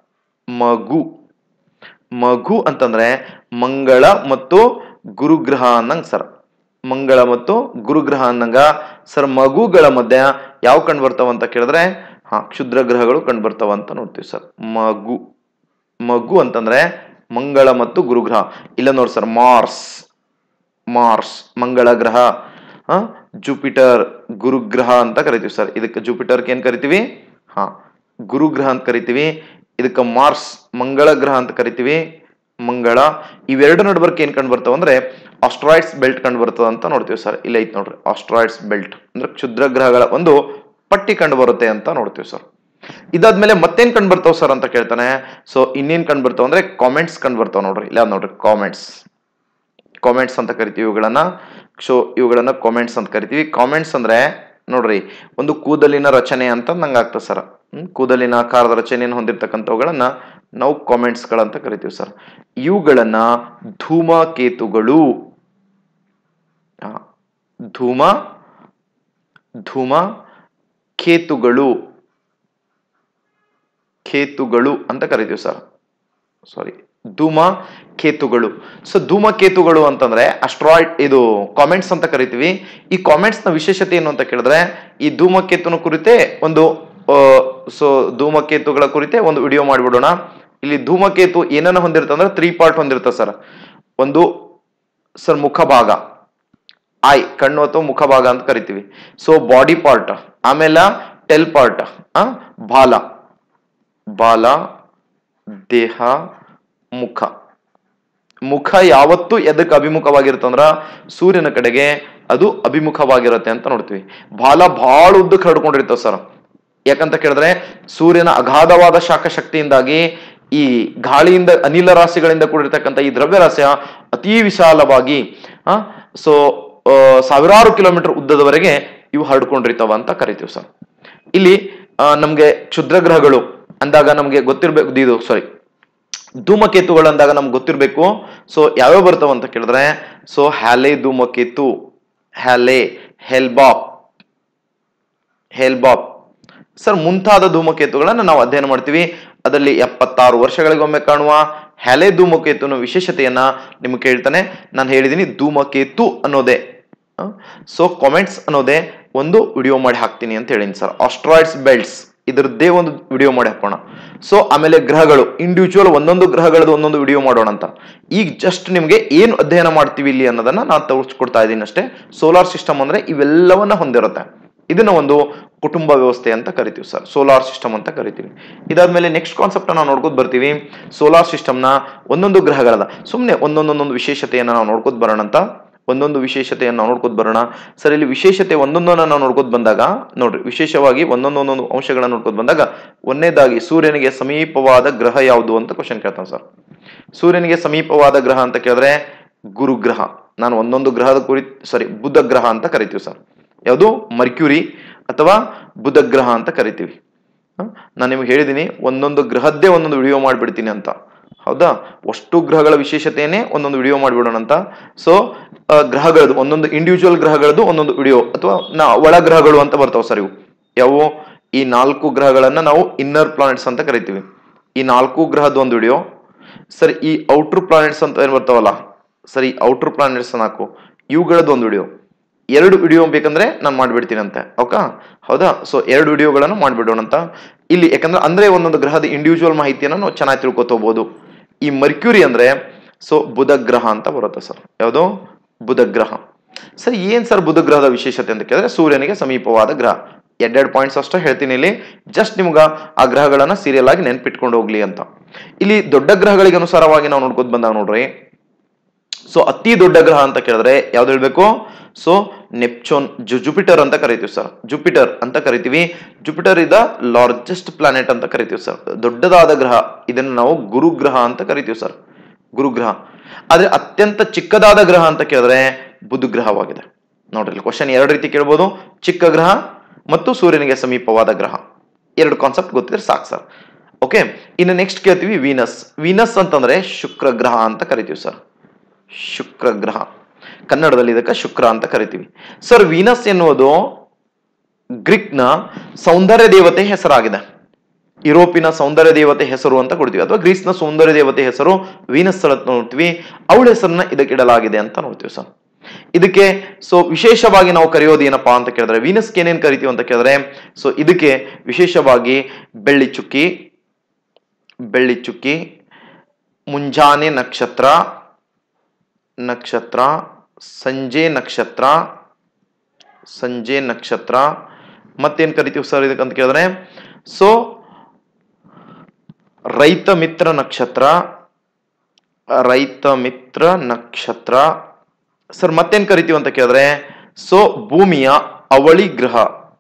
ಮಗು ಅಂತಂದ್ರೆ ಮಂಗಳ ಮತ್ತು ಗುರುಗ್ರಹ ಅನ್ನಂಗ ಸರ್. ಮಂಗಳ ಮತ್ತು ಗುರುಗ್ರಹ ಅನ್ನಂಗ ಸರ್. ಮಗುಗಳ ಮಧ್ಯ ಯಾವ ಕಂಡು ಬರ್ತಾವ ಅಂತ ಕೇಳಿದ್ರೆ, ಕ್ಷುದ್ರ ಗ್ರಹಗಳು ಕಂಡು ಬರ್ತಾವ ಅಂತ ನೋಡ್ತೀವಿ ಸರ್. ಮಗು ಅಂತಂದ್ರೆ ಮಂಗಳ ಮತ್ತು ಗುರುಗ್ರಹ. ಇಲ್ಲ ನೋಡಿ ಸರ್, ಮಾರ್ಸ್ ಮಂಗಳ ಗ್ರಹ, ಜುಪಿಟರ್ ಗುರುಗ್ರಹ ಅಂತ ಕರಿತೀವಿ ಸರ್. ಇದಕ್ಕೆ ಜುಪಿಟರ್ಗೆ ಏನ್ ಕರಿತೀವಿ, ಗುರುಗ್ರಹ ಅಂತ ಕರಿತೀವಿ. ಇದಕ್ಕೆ ಮಾರ್ಸ್ ಮಂಗಳ ಗ್ರಹ ಅಂತ ಕರಿತೀವಿ, ಮಂಗಳ. ಇವೆರಡು ನಡುಬರ್ಕ್ ಏನ್ ಕಂಡು ಬರ್ತಾವ ಅಂದ್ರೆ ಆಸ್ಟ್ರಾಯ್ಡ್ಸ್ ಬೆಲ್ಟ್ ಕಂಡು ಬರ್ತದ ಅಂತ ನೋಡ್ತೀವಿ ಸರ್. ಇಲ್ಲ ಐತ್ ನೋಡ್ರಿ, ಆಸ್ಟ್ರಾಯ್ಡ್ಸ್ ಬೆಲ್ಟ್ ಅಂದ್ರೆ ಕ್ಷುದ್ರ ಗ್ರಹಗಳ ಒಂದು ಪಟ್ಟಿ ಕಂಡು ಬರುತ್ತೆ ಅಂತ ನೋಡ್ತೀವಿ ಸರ್. ಇದಾದ್ಮೇಲೆ ಮತ್ತೇನ್ ಕಂಡು ಬರ್ತಾವ ಸರ್ ಅಂತ ಕೇಳ್ತಾನೆ. ಸೊ ಇನ್ನೇನ್ ಕಂಡು ಬರ್ತಾವ ಅಂದ್ರೆ ಕಾಮೆಂಟ್ಸ್ ಕಂಡು ಬರ್ತಾವ ನೋಡ್ರಿ. ಇಲ್ಲ ನೋಡ್ರಿ, ಕಾಮೆಂಟ್ಸ್ ಅಂತ ಕರಿತೀವಿ ಇವುಗಳನ್ನ. ಸೊ ಇವುಗಳನ್ನ ಕಾಮೆಂಟ್ಸ್ ಅಂತ ಕರಿತೀವಿ. ಕಾಮೆಂಟ್ಸ್ ಅಂದ್ರೆ ನೋಡ್ರಿ, ಒಂದು ಕೂದಲಿನ ರಚನೆ ಅಂತ ನಂಗೆ ಆಗ್ತದೆ ಸರ್. ಕೂದಲಿನ ಆಕಾರದ ರಚನೆಯನ್ನು ಹೊಂದಿರತಕ್ಕಂಥವುಗಳನ್ನ ನಾವು ಕಾಮೆಂಟ್ಸ್ ಗಳಂತ ಕರಿತೀವಿ ಸರ್. ಇವುಗಳನ್ನ ಧೂಮಕೇತುಗಳು ಕೇತುಗಳು ಅಂತ ಕರಿತೀವಿ ಸರ್. ಧೂಮಕೇತುಗಳು. ಸೊ ಧೂಮಕೇತುಗಳು ಅಂತಂದ್ರೆ ಅಸ್ಟ್ರಾಯ್ಡ್, ಇದು ಕಾಮೆಂಟ್ಸ್ ಅಂತ ಕರಿತೀವಿ. ಈ ಕಾಮೆಂಟ್ಸ್ ನ ವಿಶೇಷತೆ ಏನು ಅಂತ ಕೇಳಿದ್ರೆ, ಈ ಧೂಮಕೇತುನ ಕುರಿತೇ ಧೂಮಕೇತುಗಳ ಕುರಿತೇ ಒಂದು ವಿಡಿಯೋ ಮಾಡಿಬಿಡೋಣ. ಇಲ್ಲಿ ಧೂಮಕೇತು ಏನನ್ನ ಹೊಂದಿರುತ್ತೆ ಅಂದ್ರೆ 3 ಪಾರ್ಟ್ ಹೊಂದಿರುತ್ತೆ ಸರ್. ಒಂದು ಸರ್ ಮುಖಭಾಗ, ಕಣ್ಣು ಅಥವಾ ಮುಖಭಾಗ ಅಂತ ಕರಿತೀವಿ. ಸೊ ಬಾಡಿ ಪಾರ್ಟ್, ಆಮೇಲೆ ಟೆಲ್ ಪಾರ್ಟ್, ಬಾಲ, ದೇಹ, ಮುಖ ಯಾವತ್ತು ಎದಕ್ಕೆ ಅಭಿಮುಖವಾಗಿರುತ್ತೆ ಅಂದ್ರ ಸೂರ್ಯನ ಕಡೆಗೆ ಅದು ಅಭಿಮುಖವಾಗಿರುತ್ತೆ ಅಂತ ನೋಡ್ತೀವಿ. ಬಾಲ ಬಹಳ ಉದ್ದಕ್ಕೆ ಹರಡ್ಕೊಂಡಿರ್ತಾವ ಸರ್. ಯಾಕಂತ ಕೇಳಿದ್ರೆ ಸೂರ್ಯನ ಅಗಾಧವಾದ ಶಾಖ ಶಕ್ತಿಯಿಂದಾಗಿ ಈ ಗಾಳಿಯಿಂದ, ಅನಿಲ ರಾಶಿಗಳಿಂದ ಕೂಡಿರ್ತಕ್ಕಂಥ ಈ ದ್ರವ್ಯ ರಾಶಿಯ ಅತಿ ವಿಶಾಲವಾಗಿ ಸಾವಿರಾರು ಕಿಲೋಮೀಟರ್ ಉದ್ದದವರೆಗೆ ಇವು ಹರಡ್ಕೊಂಡಿರ್ತಾವ ಅಂತ ಕರಿತೀವಿ ಸರ್. ಇಲ್ಲಿ ನಮ್ಗೆ ಕ್ಷುದ್ರ ಗ್ರಹಗಳು ಅಂದಾಗ ನಮ್ಗೆ ಗೊತ್ತಿರ್ಬೇಕು, ಧೂಮಕೇತುಗಳು ಅಂದಾಗ ನಮ್ಗೆ ಗೊತ್ತಿರ್ಬೇಕು. ಸೊ ಯಾವ್ಯಾವ ಬರ್ತಾವ ಅಂತ ಕೇಳಿದ್ರೆ, ಸೊ ಹ್ಯಾಲೆ ಧೂಮಕೇತು, ಹೆಲ್ಬಾಪ್ ಸರ್ ಮುಂತಾದ ಧೂಮಕೇತುಗಳನ್ನ ನಾವು ಅಧ್ಯಯನ ಮಾಡ್ತೀವಿ. ಅದರಲ್ಲಿ 76 ವರ್ಷಗಳಿಗೊಮ್ಮೆ ಕಾಣುವ ಹ್ಯಾಲೆ ಧೂಮಕೇತುನ ವಿಶೇಷತೆಯನ್ನ ನಿಮ್ಗೆ ಕೇಳ್ತಾನೆ. ನಾನು ಹೇಳಿದೀನಿ ಧೂಮಕೇತು ಅನ್ನೋದೇ. ಸೊ ಕಾಮೆಂಟ್ಸ್ ಅನ್ನೋದೇ ಒಂದು ವಿಡಿಯೋ ಮಾಡಿ ಹಾಕ್ತೀನಿ ಅಂತ ಹೇಳಿನಿ ಸರ್. ಆಸ್ಟ್ರಾಯ್ಡ್ಸ್ ಬೆಲ್ಟ್ಸ್ ಇದರದ್ದೇ ಒಂದು ವಿಡಿಯೋ ಮಾಡಿ ಹಾಕೋಣ. ಸೊ ಆಮೇಲೆ ಗ್ರಹಗಳು ಇಂಡಿವಿಜುವಲ್ ಒಂದೊಂದು ಗ್ರಹಗಳದ್ದು ಒಂದೊಂದು ವಿಡಿಯೋ ಮಾಡೋಣ ಅಂತ. ಈಗ ಜಸ್ಟ್ ನಿಮ್ಗೆ ಏನು ಅಧ್ಯಯನ ಮಾಡ್ತೀವಿ ಇಲ್ಲಿ ಅನ್ನೋದನ್ನ ನಾನು ತೋರಿಸ್ಕೊಡ್ತಾ ಇದ್ದೀನಿ ಅಷ್ಟೇ. ಸೋಲಾರ್ ಸಿಸ್ಟಮ್ ಅಂದ್ರೆ ಇವೆಲ್ಲವನ್ನ ಹೊಂದಿರುತ್ತೆ. ಇದನ್ನ ಒಂದು ಕುಟುಂಬ ವ್ಯವಸ್ಥೆ ಅಂತ ಕರಿತೀವಿ ಸರ್, ಸೋಲಾರ್ ಸಿಸ್ಟಮ್ ಅಂತ ಕರಿತೀವಿ. ಇದಾದ್ಮೇಲೆ ನೆಕ್ಸ್ಟ್ ಕಾನ್ಸೆಪ್ಟ್ ನಾವು ನೋಡ್ಕೊತ ಬರ್ತೀವಿ. ಸೋಲಾರ್ ಸಿಸ್ಟಮ್ ನ ಒಂದೊಂದು ಗ್ರಹಗಳದ ಸುಮ್ಮನೆ ಒಂದೊಂದೊಂದೊಂದು ವಿಶೇಷತೆಯನ್ನ ನಾವು ನೋಡ್ಕೊತ ಬರೋಣ ಅಂತ. ಒಂದೊಂದು ವಿಶೇಷತೆಯನ್ನು ನಾವು ನೋಡ್ಕೊತ ಬರೋಣ ಸರ್. ಇಲ್ಲಿ ವಿಶೇಷತೆ ಒಂದೊಂದನ್ನ ನಾವು ನೋಡ್ಕೊತ ಬಂದಾಗ ನೋಡ್ರಿ, ವಿಶೇಷವಾಗಿ ಒಂದೊಂದೊಂದೊಂದು ಅಂಶಗಳನ್ನ ನೋಡ್ಕೊತ ಬಂದಾಗ, ಒಂದನೇದಾಗಿ ಸೂರ್ಯನಿಗೆ ಸಮೀಪವಾದ ಗ್ರಹ ಯಾವುದು ಅಂತ ಕ್ವಶನ್ ಕೇಳ್ತಾನೆ ಸರ್. ಸೂರ್ಯನಿಗೆ ಸಮೀಪವಾದ ಗ್ರಹ ಅಂತ ಕೇಳಿದ್ರೆ ಗುರುಗ್ರಹ. ನಾನು ಒಂದೊಂದು ಗ್ರಹದ ಬುಧ ಗ್ರಹ ಅಂತ ಕರಿತೀವಿ ಸರ್. ಯಾವುದು ಮರ್ಕ್ಯೂರಿ ಅಥವಾ ಬುಧ ಗ್ರಹ ಅಂತ ಕರಿತೀವಿ. ನಾನು ನಿಮ್ಗೆ ಹೇಳಿದೀನಿ ಒಂದೊಂದು ಗ್ರಹದ್ದೇ ಒಂದೊಂದು ವಿಡಿಯೋ ಮಾಡ್ಬಿಡ್ತೀನಿ ಅಂತ. ಹೌದಾ, ಅಷ್ಟು ಗ್ರಹಗಳ ವಿಶೇಷತೆಯನ್ನೇ ಒಂದೊಂದು ವಿಡಿಯೋ ಮಾಡಿಬಿಡೋಣ ಅಂತ. ಸೊ ಗ್ರಹಗಳದ್ದು ಒಂದೊಂದು ಇಂಡಿವಿಜುವಲ್ ಗ್ರಹಗಳದ್ದು ಒಂದೊಂದು ವಿಡಿಯೋ ಅಥವಾ ಒಳ ಗ್ರಹಗಳು ಅಂತ ಬರ್ತಾವ ಸರ್. ಇವು ಯಾವುವು? ಈ 4 ಗ್ರಹಗಳನ್ನ ನಾವು ಇನ್ನರ್ ಪ್ಲಾನೆಟ್ಸ್ ಅಂತ ಕರಿತೀವಿ. ಈ 4 ಗ್ರಹದ ಒಂದು ವಿಡಿಯೋ ಸರ್. ಈ ಔಟರ್ ಪ್ಲಾನೆಟ್ಸ್ ಅಂತ ಏನ್ ಬರ್ತಾವಲ್ಲ ಸರ್, ಈ ಔಟರ್ ಪ್ಲಾನೆಟ್ಸ್ 4 ಇವುಗಳದ್ದು ಒಂದು ವಿಡಿಯೋ, 2 ವಿಡಿಯೋ ಬೇಕಂದ್ರೆ ನಾನು ಮಾಡ್ಬಿಡ್ತೀನಿ ಅಂತ. ಓಕೆ, ಹೌದಾ? ಸೊ 2 ವಿಡಿಯೋಗಳನ್ನು ಮಾಡ್ಬಿಡೋಣ ಅಂತ ಇಲ್ಲಿ. ಯಾಕಂದ್ರೆ ಅಂದ್ರೆ ಒಂದೊಂದು ಗ್ರಹದ ಇಂಡಿವಿಜುವಲ್ ಮಾಹಿತಿಯನ್ನು ನಾವು ಚೆನ್ನಾಗಿ ತಿಳ್ಕೊತೋಬಹುದು. ಈ ಮರ್ಕ್ಯೂರಿ ಅಂದ್ರೆ ಸೊ ಬುಧ ಗ್ರಹ ಅಂತ ಬರುತ್ತೆ ಸರ್. ಯಾವುದು? ಬುಧ ಗ್ರಹ. ಸರ್ ಏನ್ ಸರ್ ಬುಧ ಗ್ರಹದ ವಿಶೇಷತೆ ಅಂತ ಕೇಳಿದ್ರೆ ಸೂರ್ಯನಿಗೆ ಸಮೀಪವಾದ ಗ್ರಹ. 2 ಪಾಯಿಂಟ್ಸ್ ಅಷ್ಟೇ ಹೇಳ್ತೀನಿ ಇಲ್ಲಿ, ಜಸ್ಟ್ ನಿಮ್ಗ ಆ ಗ್ರಹಗಳನ್ನ ಸೀರಿಯಲ್ ಆಗಿ ನೆನ್ಪಿಟ್ಕೊಂಡು ಹೋಗ್ಲಿ ಅಂತ. ಇಲ್ಲಿ ದೊಡ್ಡ ಗ್ರಹಗಳಿಗೆ ಅನುಸಾರವಾಗಿ ನಾವು ನೋಡ್ಕೊತ ಬಂದಾಗ ನೋಡ್ರಿ, ಸೊ ಅತಿ ದೊಡ್ಡ ಗ್ರಹ ಅಂತ ಕೇಳಿದ್ರೆ ಯಾವ್ದು ಹೇಳ್ಬೇಕು? ಸೊ ನೆಪ್ಚೂನ್, ಜುಪಿಟರ್ ಅಂತ ಕರಿತೀವಿ ಸರ್. ಜುಪಿಟರ್ ಅಂತ ಕರಿತೀವಿ. ಜುಪಿಟರ್ ಇದ ಲಾರ್ಜೆಸ್ಟ್ ಪ್ಲಾನೆಟ್ ಅಂತ ಕರಿತೀವಿ ಸರ್. ದೊಡ್ಡದಾದ ಗ್ರಹ. ಇದನ್ನು ನಾವು ಗುರುಗ್ರಹ ಅಂತ ಕರಿತೀವಿ ಸರ್, ಗುರುಗ್ರಹ. ಆದ್ರೆ ಅತ್ಯಂತ ಚಿಕ್ಕದಾದ ಗ್ರಹ ಅಂತ ಕೇಳಿದ್ರೆ ಬುಧ ಗ್ರಹವಾಗಿದೆ. ನೋಡ್ರಿ ಕ್ವಶನ್ 2 ರೀತಿ ಕೇಳ್ಬೋದು, ಚಿಕ್ಕ ಗ್ರಹ ಮತ್ತು ಸೂರ್ಯನಿಗೆ ಸಮೀಪವಾದ ಗ್ರಹ. 2 ಕಾನ್ಸೆಪ್ಟ್ ಗೊತ್ತಿದ್ರೆ ಸಾಕು ಸರ್. ಓಕೆ, ಇನ್ನು ನೆಕ್ಸ್ಟ್ ಕೇಳ್ತೀವಿ ವೀನಸ್. ವೀನಸ್ ಅಂತಂದ್ರೆ ಶುಕ್ರ ಗ್ರಹ ಅಂತ ಕರಿತೀವಿ ಸರ್. ಶುಕ್ರ ಗ್ರಹ, ಕನ್ನಡದಲ್ಲಿ ಇದಕ್ಕೆ ಶುಕ್ರ ಅಂತ ಕರಿತೀವಿ ಸರ್. ವೀನಸ್ ಎನ್ನುವುದು ಗ್ರೀಕ್ನ ಸೌಂದರ್ಯ ದೇವತೆ ಹೆಸರಾಗಿದೆ. ಯುರೋಪಿನ ಸೌಂದರ್ಯ ದೇವತೆ ಹೆಸರು ಅಂತ ಕೊಡ್ತೀವಿ, ಅಥವಾ ಗ್ರೀಸ್ನ ಸೌಂದರ್ಯ ದೇವತೆ ಹೆಸರು ವೀನಸ್ ಅಂತ ನೋಡ್ತೀವಿ. ಅವಳ ಹೆಸರನ್ನ ಇದಕ್ಕೆ ಇಡಲಾಗಿದೆ ಅಂತ ನೋಡ್ತೀವಿ ಸರ್. ಇದಕ್ಕೆ ಸೊ ವಿಶೇಷವಾಗಿ ನಾವು ಕರೆಯೋದು ಏನಪ್ಪಾ ಅಂತ ಕೇಳಿದ್ರೆ, ವೀನಸ್ಗೆ ಏನೇನ್ ಕರಿತೀವಿ ಅಂತ ಕೇಳಿದ್ರೆ, ಸೊ ಇದಕ್ಕೆ ವಿಶೇಷವಾಗಿ ಬೆಳ್ಳಿ ಚುಕ್ಕಿ, ಬೆಳ್ಳಿ ಚುಕ್ಕಿ, ಮುಂಜಾನೆ ನಕ್ಷತ್ರ, ನಕ್ಷತ್ರ, ಸಂಜೆ ನಕ್ಷತ್ರ, ಸಂಜೆ ನಕ್ಷತ್ರ, ಮತ್ತೇನ್ ಕರಿತೀವಿ ಸರ್ ಇದಕ್ಕಂತ ಕೇಳಿದ್ರೆ, ಸೊ ರೈತ ಮಿತ್ರ ನಕ್ಷತ್ರ, ರೈತ ಮಿತ್ರ ನಕ್ಷತ್ರ ಸರ್. ಮತ್ತೇನ್ ಕರಿತೀವಿ ಅಂತ ಕೇಳಿದ್ರೆ, ಸೊ ಭೂಮಿಯ ಅವಳಿ ಗ್ರಹ,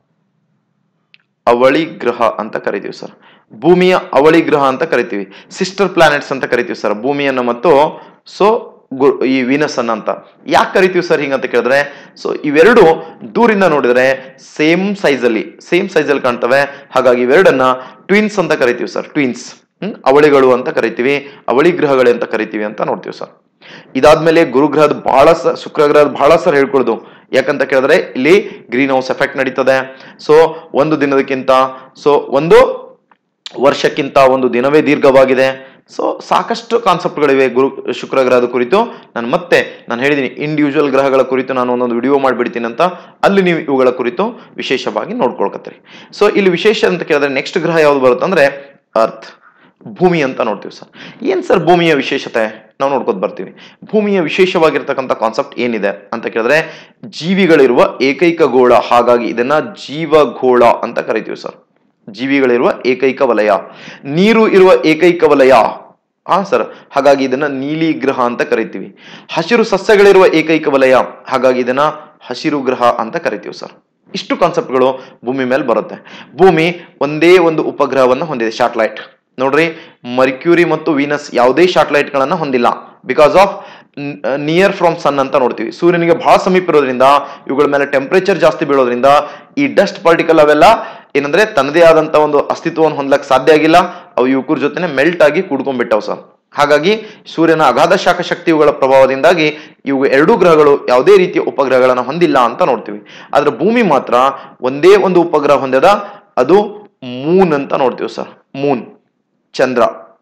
ಅವಳಿ ಗ್ರಹ ಅಂತ ಕರಿತೀವಿ ಸರ್. ಭೂಮಿಯ ಅವಳಿ ಗ್ರಹ ಅಂತ ಕರಿತೀವಿ. ಸಿಸ್ಟರ್ ಪ್ಲಾನೆಟ್ಸ್ ಅಂತ ಕರಿತೀವಿ ಸರ್ ಭೂಮಿಯನ್ನ ಮತ್ತು ಸೊ ಈ ವೀನಸ್ ಅನ್ನ ಅಂತ. ಯಾಕೆ ಕರಿತೀವಿ ಸರ್ ಹಿಂಗಂತ ಕೇಳಿದ್ರೆ, ಸೊ ಇವೆರಡು ದೂರಿಂದ ನೋಡಿದ್ರೆ ಸೇಮ್ ಸೈಜ್ ಅಲ್ಲಿ ಕಾಣ್ತವೆ. ಹಾಗಾಗಿ ಇವೆರಡನ್ನ ಟ್ವಿನ್ಸ್ ಅಂತ ಕರಿತೀವಿ ಸರ್. ಟ್ವಿನ್ಸ್, ಅವಳಿಗಳು ಅಂತ ಕರಿತೀವಿ, ಅವಳಿ ಗ್ರಹಗಳು ಅಂತ ಕರಿತೀವಿ ಅಂತ ನೋಡ್ತೀವಿ ಸರ್. ಇದಾದ್ಮೇಲೆ ಗುರುಗ್ರಹದ ಬಹಳ ಶುಕ್ರ ಗ್ರಹದ ಬಹಳ ಸರ್ ಹೇಳ್ಕೊಳ್ದು. ಯಾಕಂತ ಕೇಳಿದ್ರೆ ಇಲ್ಲಿ ಗ್ರೀನ್ ಹೌಸ್ ಎಫೆಕ್ಟ್ ನಡೀತದೆ. ಸೊ ಒಂದು ದಿನದಕ್ಕಿಂತ ಸೊ ಒಂದು ವರ್ಷಕ್ಕಿಂತ ಒಂದು ದಿನವೇ ದೀರ್ಘವಾಗಿದೆ. ಸೊ ಸಾಕಷ್ಟು ಕಾನ್ಸೆಪ್ಟ್ಗಳಿವೆ ಶುಕ್ರ ಗ್ರಹದ ಕುರಿತು. ನಾನು ಹೇಳಿದ್ದೀನಿ ಇಂಡಿವಿಜುವಲ್ ಗ್ರಹಗಳ ಕುರಿತು ನಾನು ಒಂದೊಂದು ವಿಡಿಯೋ ಮಾಡಿಬಿಡ್ತೀನಿ ಅಂತ, ಅಲ್ಲಿ ನೀವು ಇವುಗಳ ಕುರಿತು ವಿಶೇಷವಾಗಿ ನೋಡ್ಕೊಳ್ಕತ್ತೀರಿ. ಸೊ ಇಲ್ಲಿ ವಿಶೇಷ ಅಂತ ಕೇಳಿದ್ರೆ ನೆಕ್ಸ್ಟ್ ಗ್ರಹ ಯಾವ್ದು ಬರುತ್ತೆ ಅಂದ್ರೆ ಅರ್ತ್, ಭೂಮಿ ಅಂತ ನೋಡ್ತೀವಿ ಸರ್. ಏನ್ ಸರ್ ಭೂಮಿಯ ವಿಶೇಷತೆ ನಾವು ನೋಡ್ಕೊತ ಬರ್ತೀವಿ. ಭೂಮಿಯ ವಿಶೇಷವಾಗಿರ್ತಕ್ಕಂಥ ಕಾನ್ಸೆಪ್ಟ್ ಏನಿದೆ ಅಂತ ಕೇಳಿದ್ರೆ, ಜೀವಿಗಳಿರುವ ಏಕೈಕ ಗೋಳ, ಹಾಗಾಗಿ ಇದನ್ನ ಜೀವಗೋಳ ಅಂತ ಕರಿತೀವಿ ಸರ್. ಜೀವಿಗಳಿರುವ ಏಕೈಕ ವಲಯ, ನೀರು ಇರುವ ಏಕೈಕ ವಲಯ, ಹಾ ಸರ್, ಹಾಗಾಗಿ ಇದನ್ನ ನೀಲಿ ಗ್ರಹ ಅಂತ ಕರಿತೀವಿ. ಹಸಿರು ಸಸ್ಯಗಳಿರುವ ಏಕೈಕ ವಲಯ, ಹಾಗಾಗಿ ಇದನ್ನ ಹಸಿರು ಗ್ರಹ ಅಂತ ಕರಿತೀವಿ ಸರ್. ಇಷ್ಟು ಕಾನ್ಸೆಪ್ಟ್ಗಳು ಭೂಮಿ ಮೇಲೆ ಬರುತ್ತೆ. ಭೂಮಿ ಒಂದೇ ಒಂದು ಉಪಗ್ರಹವನ್ನು ಹೊಂದಿದೆ, ಶಾಟಲೈಟ್. ನೋಡ್ರಿ, ಮರ್ಕ್ಯೂರಿ ಮತ್ತು ವೀನಸ್ ಯಾವುದೇ ಶಾಟಲೈಟ್ ಗಳನ್ನ ಹೊಂದಿಲ್ಲ. Because of near from sun ಅಂತ ನೋಡ್ತೀವಿ. ಸೂರ್ಯನಿಗೆ ಬಹಳ ಸಮೀಪ ಇರೋದ್ರಿಂದ, ಇವುಗಳ ಮೇಲೆ ಟೆಂಪರೇಚರ್ ಜಾಸ್ತಿ ಬೀಳೋದ್ರಿಂದ ಈ ಡಸ್ಟ್ ಪಾರ್ಟಿಕಲ್ ಅವೆಲ್ಲ ಏನಂದ್ರೆ ತನ್ನದೇ ಆದಂತ ಒಂದು ಅಸ್ತಿತ್ವವನ್ನು ಹೊಂದಲಕ್ಕೆ ಸಾಧ್ಯ ಆಗಿಲ್ಲ. ಅವು ಯುವಕರ ಜೊತೆನೆ ಮೆಲ್ಟ್ ಆಗಿ ಕೂಡ್ಕೊಂಡ್ಬಿಟ್ಟವು ಸರ್. ಹಾಗಾಗಿ ಸೂರ್ಯನ ಅಗಾಧ ಶಾಖ ಶಕ್ತಿಗಳ ಪ್ರಭಾವದಿಂದಾಗಿ ಇವು ಎರಡೂ ಗ್ರಹಗಳು ಯಾವುದೇ ರೀತಿಯ ಉಪಗ್ರಹಗಳನ್ನು ಹೊಂದಿಲ್ಲ ಅಂತ ನೋಡ್ತೀವಿ. ಆದ್ರೆ ಭೂಮಿ ಮಾತ್ರ ಒಂದೇ ಒಂದು ಉಪಗ್ರಹ ಹೊಂದಿದ, ಅದು ಮೂನ್ ಅಂತ ನೋಡ್ತೀವಿ ಸರ್. ಮೂನ್, ಚಂದ್ರ,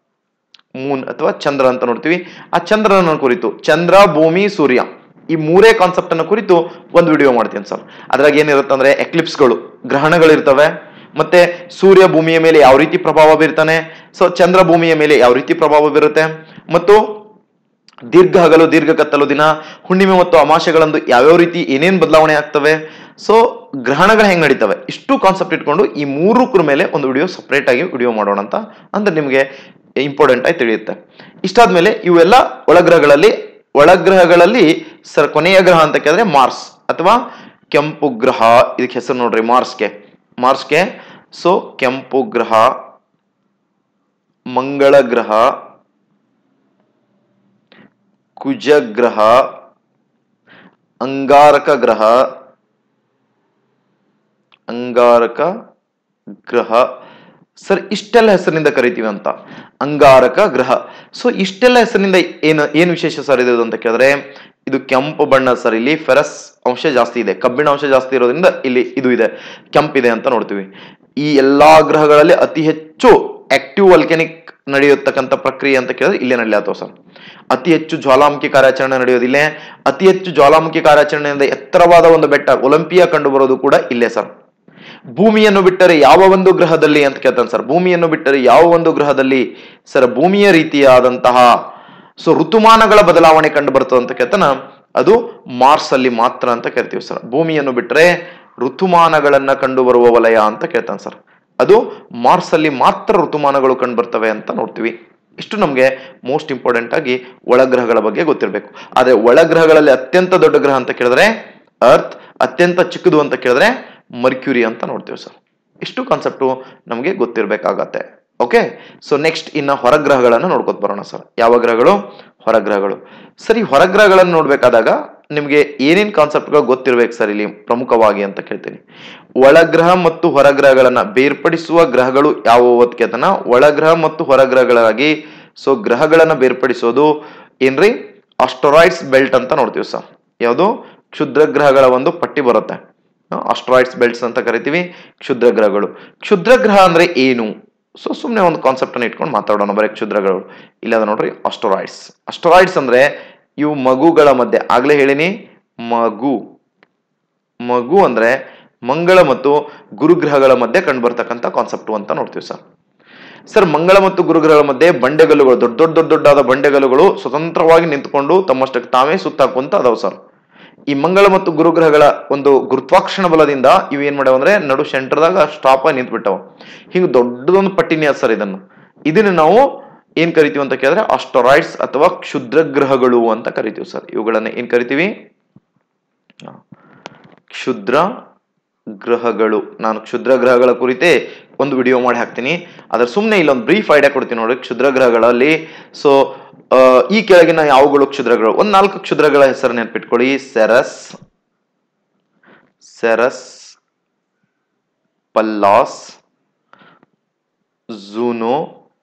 ಮೂನ್ ಅಥವಾ ಚಂದ್ರ ಅಂತ ನೋಡ್ತೀವಿ. ಆ ಚಂದ್ರನ ಕುರಿತು, ಚಂದ್ರ, ಭೂಮಿ, ಸೂರ್ಯ, ಈ ಮೂರೇ ಕಾನ್ಸೆಪ್ಟ್ ಅನ್ನ ಕುರಿತು ಒಂದು ವಿಡಿಯೋ ಮಾಡ್ತೀನಿ ಸರ್. ಅದ್ರಾಗ ಏನಿರುತ್ತೆ ಅಂದ್ರೆ ಎಕ್ಲಿಪ್ಸ್ಗಳು, ಗ್ರಹಣಗಳಿರ್ತವೆ, ಮತ್ತೆ ಸೂರ್ಯ ಭೂಮಿಯ ಮೇಲೆ ಯಾವ ರೀತಿ ಪ್ರಭಾವ ಬೀರ್ತಾನೆ, ಸೊ ಚಂದ್ರ ಭೂಮಿಯ ಮೇಲೆ ಯಾವ ರೀತಿ ಪ್ರಭಾವ ಬೀರುತ್ತೆ, ಮತ್ತು ದೀರ್ಘ ಹಗಲು ದೀರ್ಘ ಕತ್ತಲು ದಿನ, ಹುಣ್ಣಿಮೆ ಮತ್ತು ಅಮಾವಾಸ್ಯೆಗಳಂದು ಯಾವ್ಯಾವ ರೀತಿ ಏನೇನ್ ಬದಲಾವಣೆ ಆಗ್ತವೆ, ಸೊ ಗ್ರಹಣಗಳು ಹೆಂಗ್ ನಡೀತವೆ, ಇಷ್ಟು ಕಾನ್ಸೆಪ್ಟ್ ಇಟ್ಕೊಂಡು ಈ ಮೂರಕ್ಕರ ಮೇಲೆ ಒಂದು ವಿಡಿಯೋ ಸಪರೇಟ್ ಆಗಿ ವಿಡಿಯೋ ಮಾಡೋಣ ಅಂತ ಅಂದ್ರೆ ನಿಮ್ಗೆ ಇಂಪಾರ್ಟೆಂಟ್ ಆಗಿ ತಿಳಿಯುತ್ತೆ. ಇಷ್ಟಾದ್ಮೇಲೆ ಇವೆಲ್ಲ ಒಳಗ್ರಹಗಳಲ್ಲಿ ಸರ್ ಕೊನೆಯ ಗ್ರಹ ಅಂತ ಕೇಳಿದ್ರೆ ಮಾರ್ಸ್ ಅಥವಾ ಕೆಂಪು ಗ್ರಹ. ಇದಕ್ಕೆ ಹೆಸರು ನೋಡ್ರಿ, ಮಾರ್ಸ್ಗೆ ಸೊ ಕೆಂಪು ಗ್ರಹ, ಮಂಗಳ ಗ್ರಹ, ಕುಜ ಗ್ರಹ, ಅಂಗಾರಕ ಗ್ರಹ ಸರ್. ಇಷ್ಟೆಲ್ಲ ಹೆಸರಿನಿಂದ ಕರಿತೀವಿ ಅಂತ, ಅಂಗಾರಕ ಗ್ರಹ. ಸೊ ಇಷ್ಟೆಲ್ಲ ಹೆಸರಿನಿಂದ ಏನು ವಿಶೇಷ ಸರ್ ಇದು ಅಂತ ಕೇಳಿದ್ರೆ, ಇದು ಕೆಂಪು ಬಣ್ಣ ಸರ್. ಇಲ್ಲಿ ಫೆರಸ್ ಅಂಶ ಜಾಸ್ತಿ ಇದೆ, ಕಬ್ಬಿಣ ಅಂಶ ಜಾಸ್ತಿ ಇರೋದ್ರಿಂದ ಇಲ್ಲಿ ಇದು ಇದೆ, ಕೆಂಪಿದೆ ಅಂತ ನೋಡ್ತೀವಿ. ಈ ಎಲ್ಲಾ ಗ್ರಹಗಳಲ್ಲಿ ಅತಿ ಹೆಚ್ಚು ಆಕ್ಟಿವ್ ವಲ್ಕೆನಿಕ್ ನಡೆಯತಕ್ಕಂಥ ಪ್ರಕ್ರಿಯೆ ಅಂತ ಕೇಳಿದ್ರೆ ಇಲ್ಲೇ ನಡೆಯತ್ತವ ಸರ್. ಅತಿ ಹೆಚ್ಚು ಜ್ವಾಲಾಮುಖಿ ಕಾರ್ಯಾಚರಣೆ ನಡೆಯೋದಿಲ್ಲೇ. ಅತಿ ಹೆಚ್ಚು ಜ್ವಾಲಾಮುಖಿ ಕಾರ್ಯಾಚರಣೆಯಿಂದ ಎತ್ತರವಾದ ಒಂದು ಬೆಟ್ಟ ಒಲಿಂಪಿಯಾ ಕಂಡು ಬರೋದು ಕೂಡ ಇಲ್ಲೇ ಸರ್. ಭೂಮಿಯನ್ನು ಬಿಟ್ಟರೆ ಯಾವ ಒಂದು ಗ್ರಹದಲ್ಲಿ ಅಂತ ಕೇಳ್ತಾನೆ ಸರ್. ಭೂಮಿಯನ್ನು ಬಿಟ್ಟರೆ ಯಾವ ಒಂದು ಗ್ರಹದಲ್ಲಿ ಸರ್ ಭೂಮಿಯ ರೀತಿಯಾದಂತಹ ಋತುಮಾನಗಳ ಬದಲಾವಣೆ ಕಂಡು ಬರ್ತದೆ ಅಂತ ಕೇಳ್ತಾನ, ಅದು ಮಾರ್ಸ್ ಅಲ್ಲಿ ಮಾತ್ರ ಅಂತ ಕೇಳ್ತೀವಿ ಸರ್. ಭೂಮಿಯನ್ನು ಬಿಟ್ಟರೆ ಋತುಮಾನಗಳನ್ನ ಕಂಡು ಬರುವ ವಲಯ ಅಂತ ಕೇಳ್ತಾನೆ ಸರ್. ಅದು ಮಾರ್ಸ್ ಅಲ್ಲಿ ಮಾತ್ರ ಋತುಮಾನಗಳು ಕಂಡು ಬರ್ತವೆ ಅಂತ ನೋಡ್ತೀವಿ. ಇಷ್ಟು ನಮಗೆ ಮೋಸ್ಟ್ ಇಂಪಾರ್ಟೆಂಟ್ ಆಗಿ ಒಳಗ್ರಹಗಳ ಬಗ್ಗೆ ಗೊತ್ತಿರಬೇಕು. ಆದ್ರೆ ಒಳಗ್ರಹಗಳಲ್ಲಿ ಅತ್ಯಂತ ದೊಡ್ಡ ಗ್ರಹ ಅಂತ ಕೇಳಿದ್ರೆ ಅರ್ತ್, ಅತ್ಯಂತ ಚಿಕ್ಕದು ಅಂತ ಕೇಳಿದ್ರೆ ಮರ್ಕ್ಯೂರಿ ಅಂತ ನೋಡ್ತೀವಿ ಸರ್. ಇಷ್ಟು ಕಾನ್ಸೆಪ್ಟು ನಮಗೆ ಗೊತ್ತಿರಬೇಕಾಗತ್ತೆ. ಓಕೆ, ಸೊ ನೆಕ್ಸ್ಟ್ ಇನ್ನ ಹೊರಗ್ರಹಗಳನ್ನು ನೋಡ್ಕೊತ ಬರೋಣ ಸರ್. ಯಾವ ಗ್ರಹಗಳು? ಹೊರಗ್ರಹಗಳು. ಸರಿ, ಹೊರಗ್ರಹಗಳನ್ನು ನೋಡ್ಬೇಕಾದಾಗ ನಿಮ್ಗೆ ಏನೇನ್ ಕಾನ್ಸೆಪ್ಟ್ಗಳು ಗೊತ್ತಿರ್ಬೇಕು ಸರ್ ಇಲ್ಲಿ ಪ್ರಮುಖವಾಗಿ ಅಂತ ಕೇಳ್ತೀನಿ. ಒಳಗ್ರಹ ಮತ್ತು ಹೊರಗ್ರಹಗಳನ್ನ ಬೇರ್ಪಡಿಸುವ ಗ್ರಹಗಳು ಯಾವ ಕೇಳ್ತಾನ? ಒಳಗ್ರಹ ಮತ್ತು ಹೊರಗ್ರಹಗಳಾಗಿ ಸೊ ಗ್ರಹಗಳನ್ನ ಬೇರ್ಪಡಿಸೋದು ಏನ್ರಿ? ಅಸ್ಟರಾಯ್ಡ್ಸ್ ಬೆಲ್ಟ್ ಅಂತ ನೋಡ್ತೀವಿ ಸರ್. ಯಾವುದು? ಕ್ಷುದ್ರ ಗ್ರಹಗಳ ಒಂದು ಪಟ್ಟಿ ಬರುತ್ತೆ. ಅಸ್ಟರಾಯ್ಡ್ಸ್ ಬೆಲ್ಟ್ಸ್ ಅಂತ ಕರಿತೀವಿ ಕ್ಷುದ್ರ ಗ್ರಹಗಳು. ಕ್ಷುದ್ರ ಗ್ರಹ ಅಂದ್ರೆ ಏನು? ಸೊ ಸುಮ್ಮನೆ ಒಂದು ಕಾನ್ಸೆಪ್ಟ್ ಅನ್ನು ಇಟ್ಕೊಂಡು ಮಾತಾಡೋಣ. ಬರೀ ಕ್ಷುದ್ರಗಳು ಇಲ್ಲ ಅದ ನೋಡ್ರಿ, ಅಸ್ಟರಾಯ್ಡ್ಸ್. ಅಸ್ಟರಾಯ್ಡ್ಸ್ ಅಂದ್ರೆ ಇವು ಮಗುಗಳ ಮಧ್ಯೆ, ಆಗ್ಲೇ ಹೇಳಿನಿ ಮಗು ಅಂದ್ರೆ ಮಂಗಳ ಮತ್ತು ಗುರುಗ್ರಹಗಳ ಮಧ್ಯೆ ಕಂಡು ಬರ್ತಕ್ಕಂಥ ಕಾನ್ಸೆಪ್ಟ್ ಅಂತ ನೋಡ್ತೀವಿ ಸರ್. ಸರ್, ಮಂಗಳ ಮತ್ತು ಗುರುಗ್ರಹಗಳ ಮಧ್ಯೆ ಬಂಡೆಗಲ್ಲುಗಳು, ದೊಡ್ಡದಾದ ಬಂಡೆಗಲ್ಲುಗಳು ಸ್ವತಂತ್ರವಾಗಿ ನಿಂತ್ಕೊಂಡು ತಮ್ಮಷ್ಟಕ್ಕೆ ತಾವೇ ಸುತ್ತಾಕುವಂತ ಅದಾವ ಸರ್. ಈ ಮಂಗಳ ಮತ್ತು ಗುರುಗ್ರಹಗಳ ಒಂದು ಗುರುತ್ವಾಕರ್ಷಣ ಬಲದಿಂದ ಇವು ಏನ್ ಮಾಡ್ಯಾವ ಅಂದ್ರೆ ನಡು ಸೆಂಟರ್ದಾಗ ಸ್ಟಾಪ್ ಆಗಿ ನಿಂತ್ಬಿಟ್ಟವ. ಹಿಂಗ ದೊಡ್ಡದೊಂದು ಪಟ್ಟಿನೇ ಸರ್. ಇದನ್ನ ನಾವು ಏನ್ ಕರಿತೀವಿ ಅಂತ ಕೇಳಿದ್ರೆ ಅಸ್ಟರಾಯ್ಡ್ಸ್ ಅಥವಾ ಕ್ಷುದ್ರ ಗ್ರಹಗಳು ಅಂತ ಕರಿತೀವಿ ಸರ್. ಇವುಗಳನ್ನ ಏನ್ ಕರಿತೀವಿ? ಕ್ಷುದ್ರ ಗ್ರಹಗಳು. ನಾನು ಕ್ಷುದ್ರ ಗ್ರಹಗಳ ಕುರಿತೇ ಒಂದು ವಿಡಿಯೋ ಮಾಡಿ ಹಾಕ್ತೀನಿ. ಅದ್ರ ಸುಮ್ಮನೆ ಇಲ್ಲೊಂದು ಬ್ರೀಫ್ ಐಡಿಯಾ ಕೊಡ್ತೀನಿ ನೋಡಿ. ಕ್ಷುದ್ರ ಗ್ರಹಗಳಲ್ಲಿ ಸೊ ಈ ಕೆಳಗಿನ ಯಾವುಗಳು ಕ್ಷುದ್ರಗಳು? ಒಂದ್ 4 ಕ್ಷುದ್ರಗಳ ಹೆಸರು ನೆನ್ಪಿಟ್ಕೊಳ್ಳಿ. ಸೆರಸ್, ಪಲ್ಲಾಸ್, ಜೂನೋ,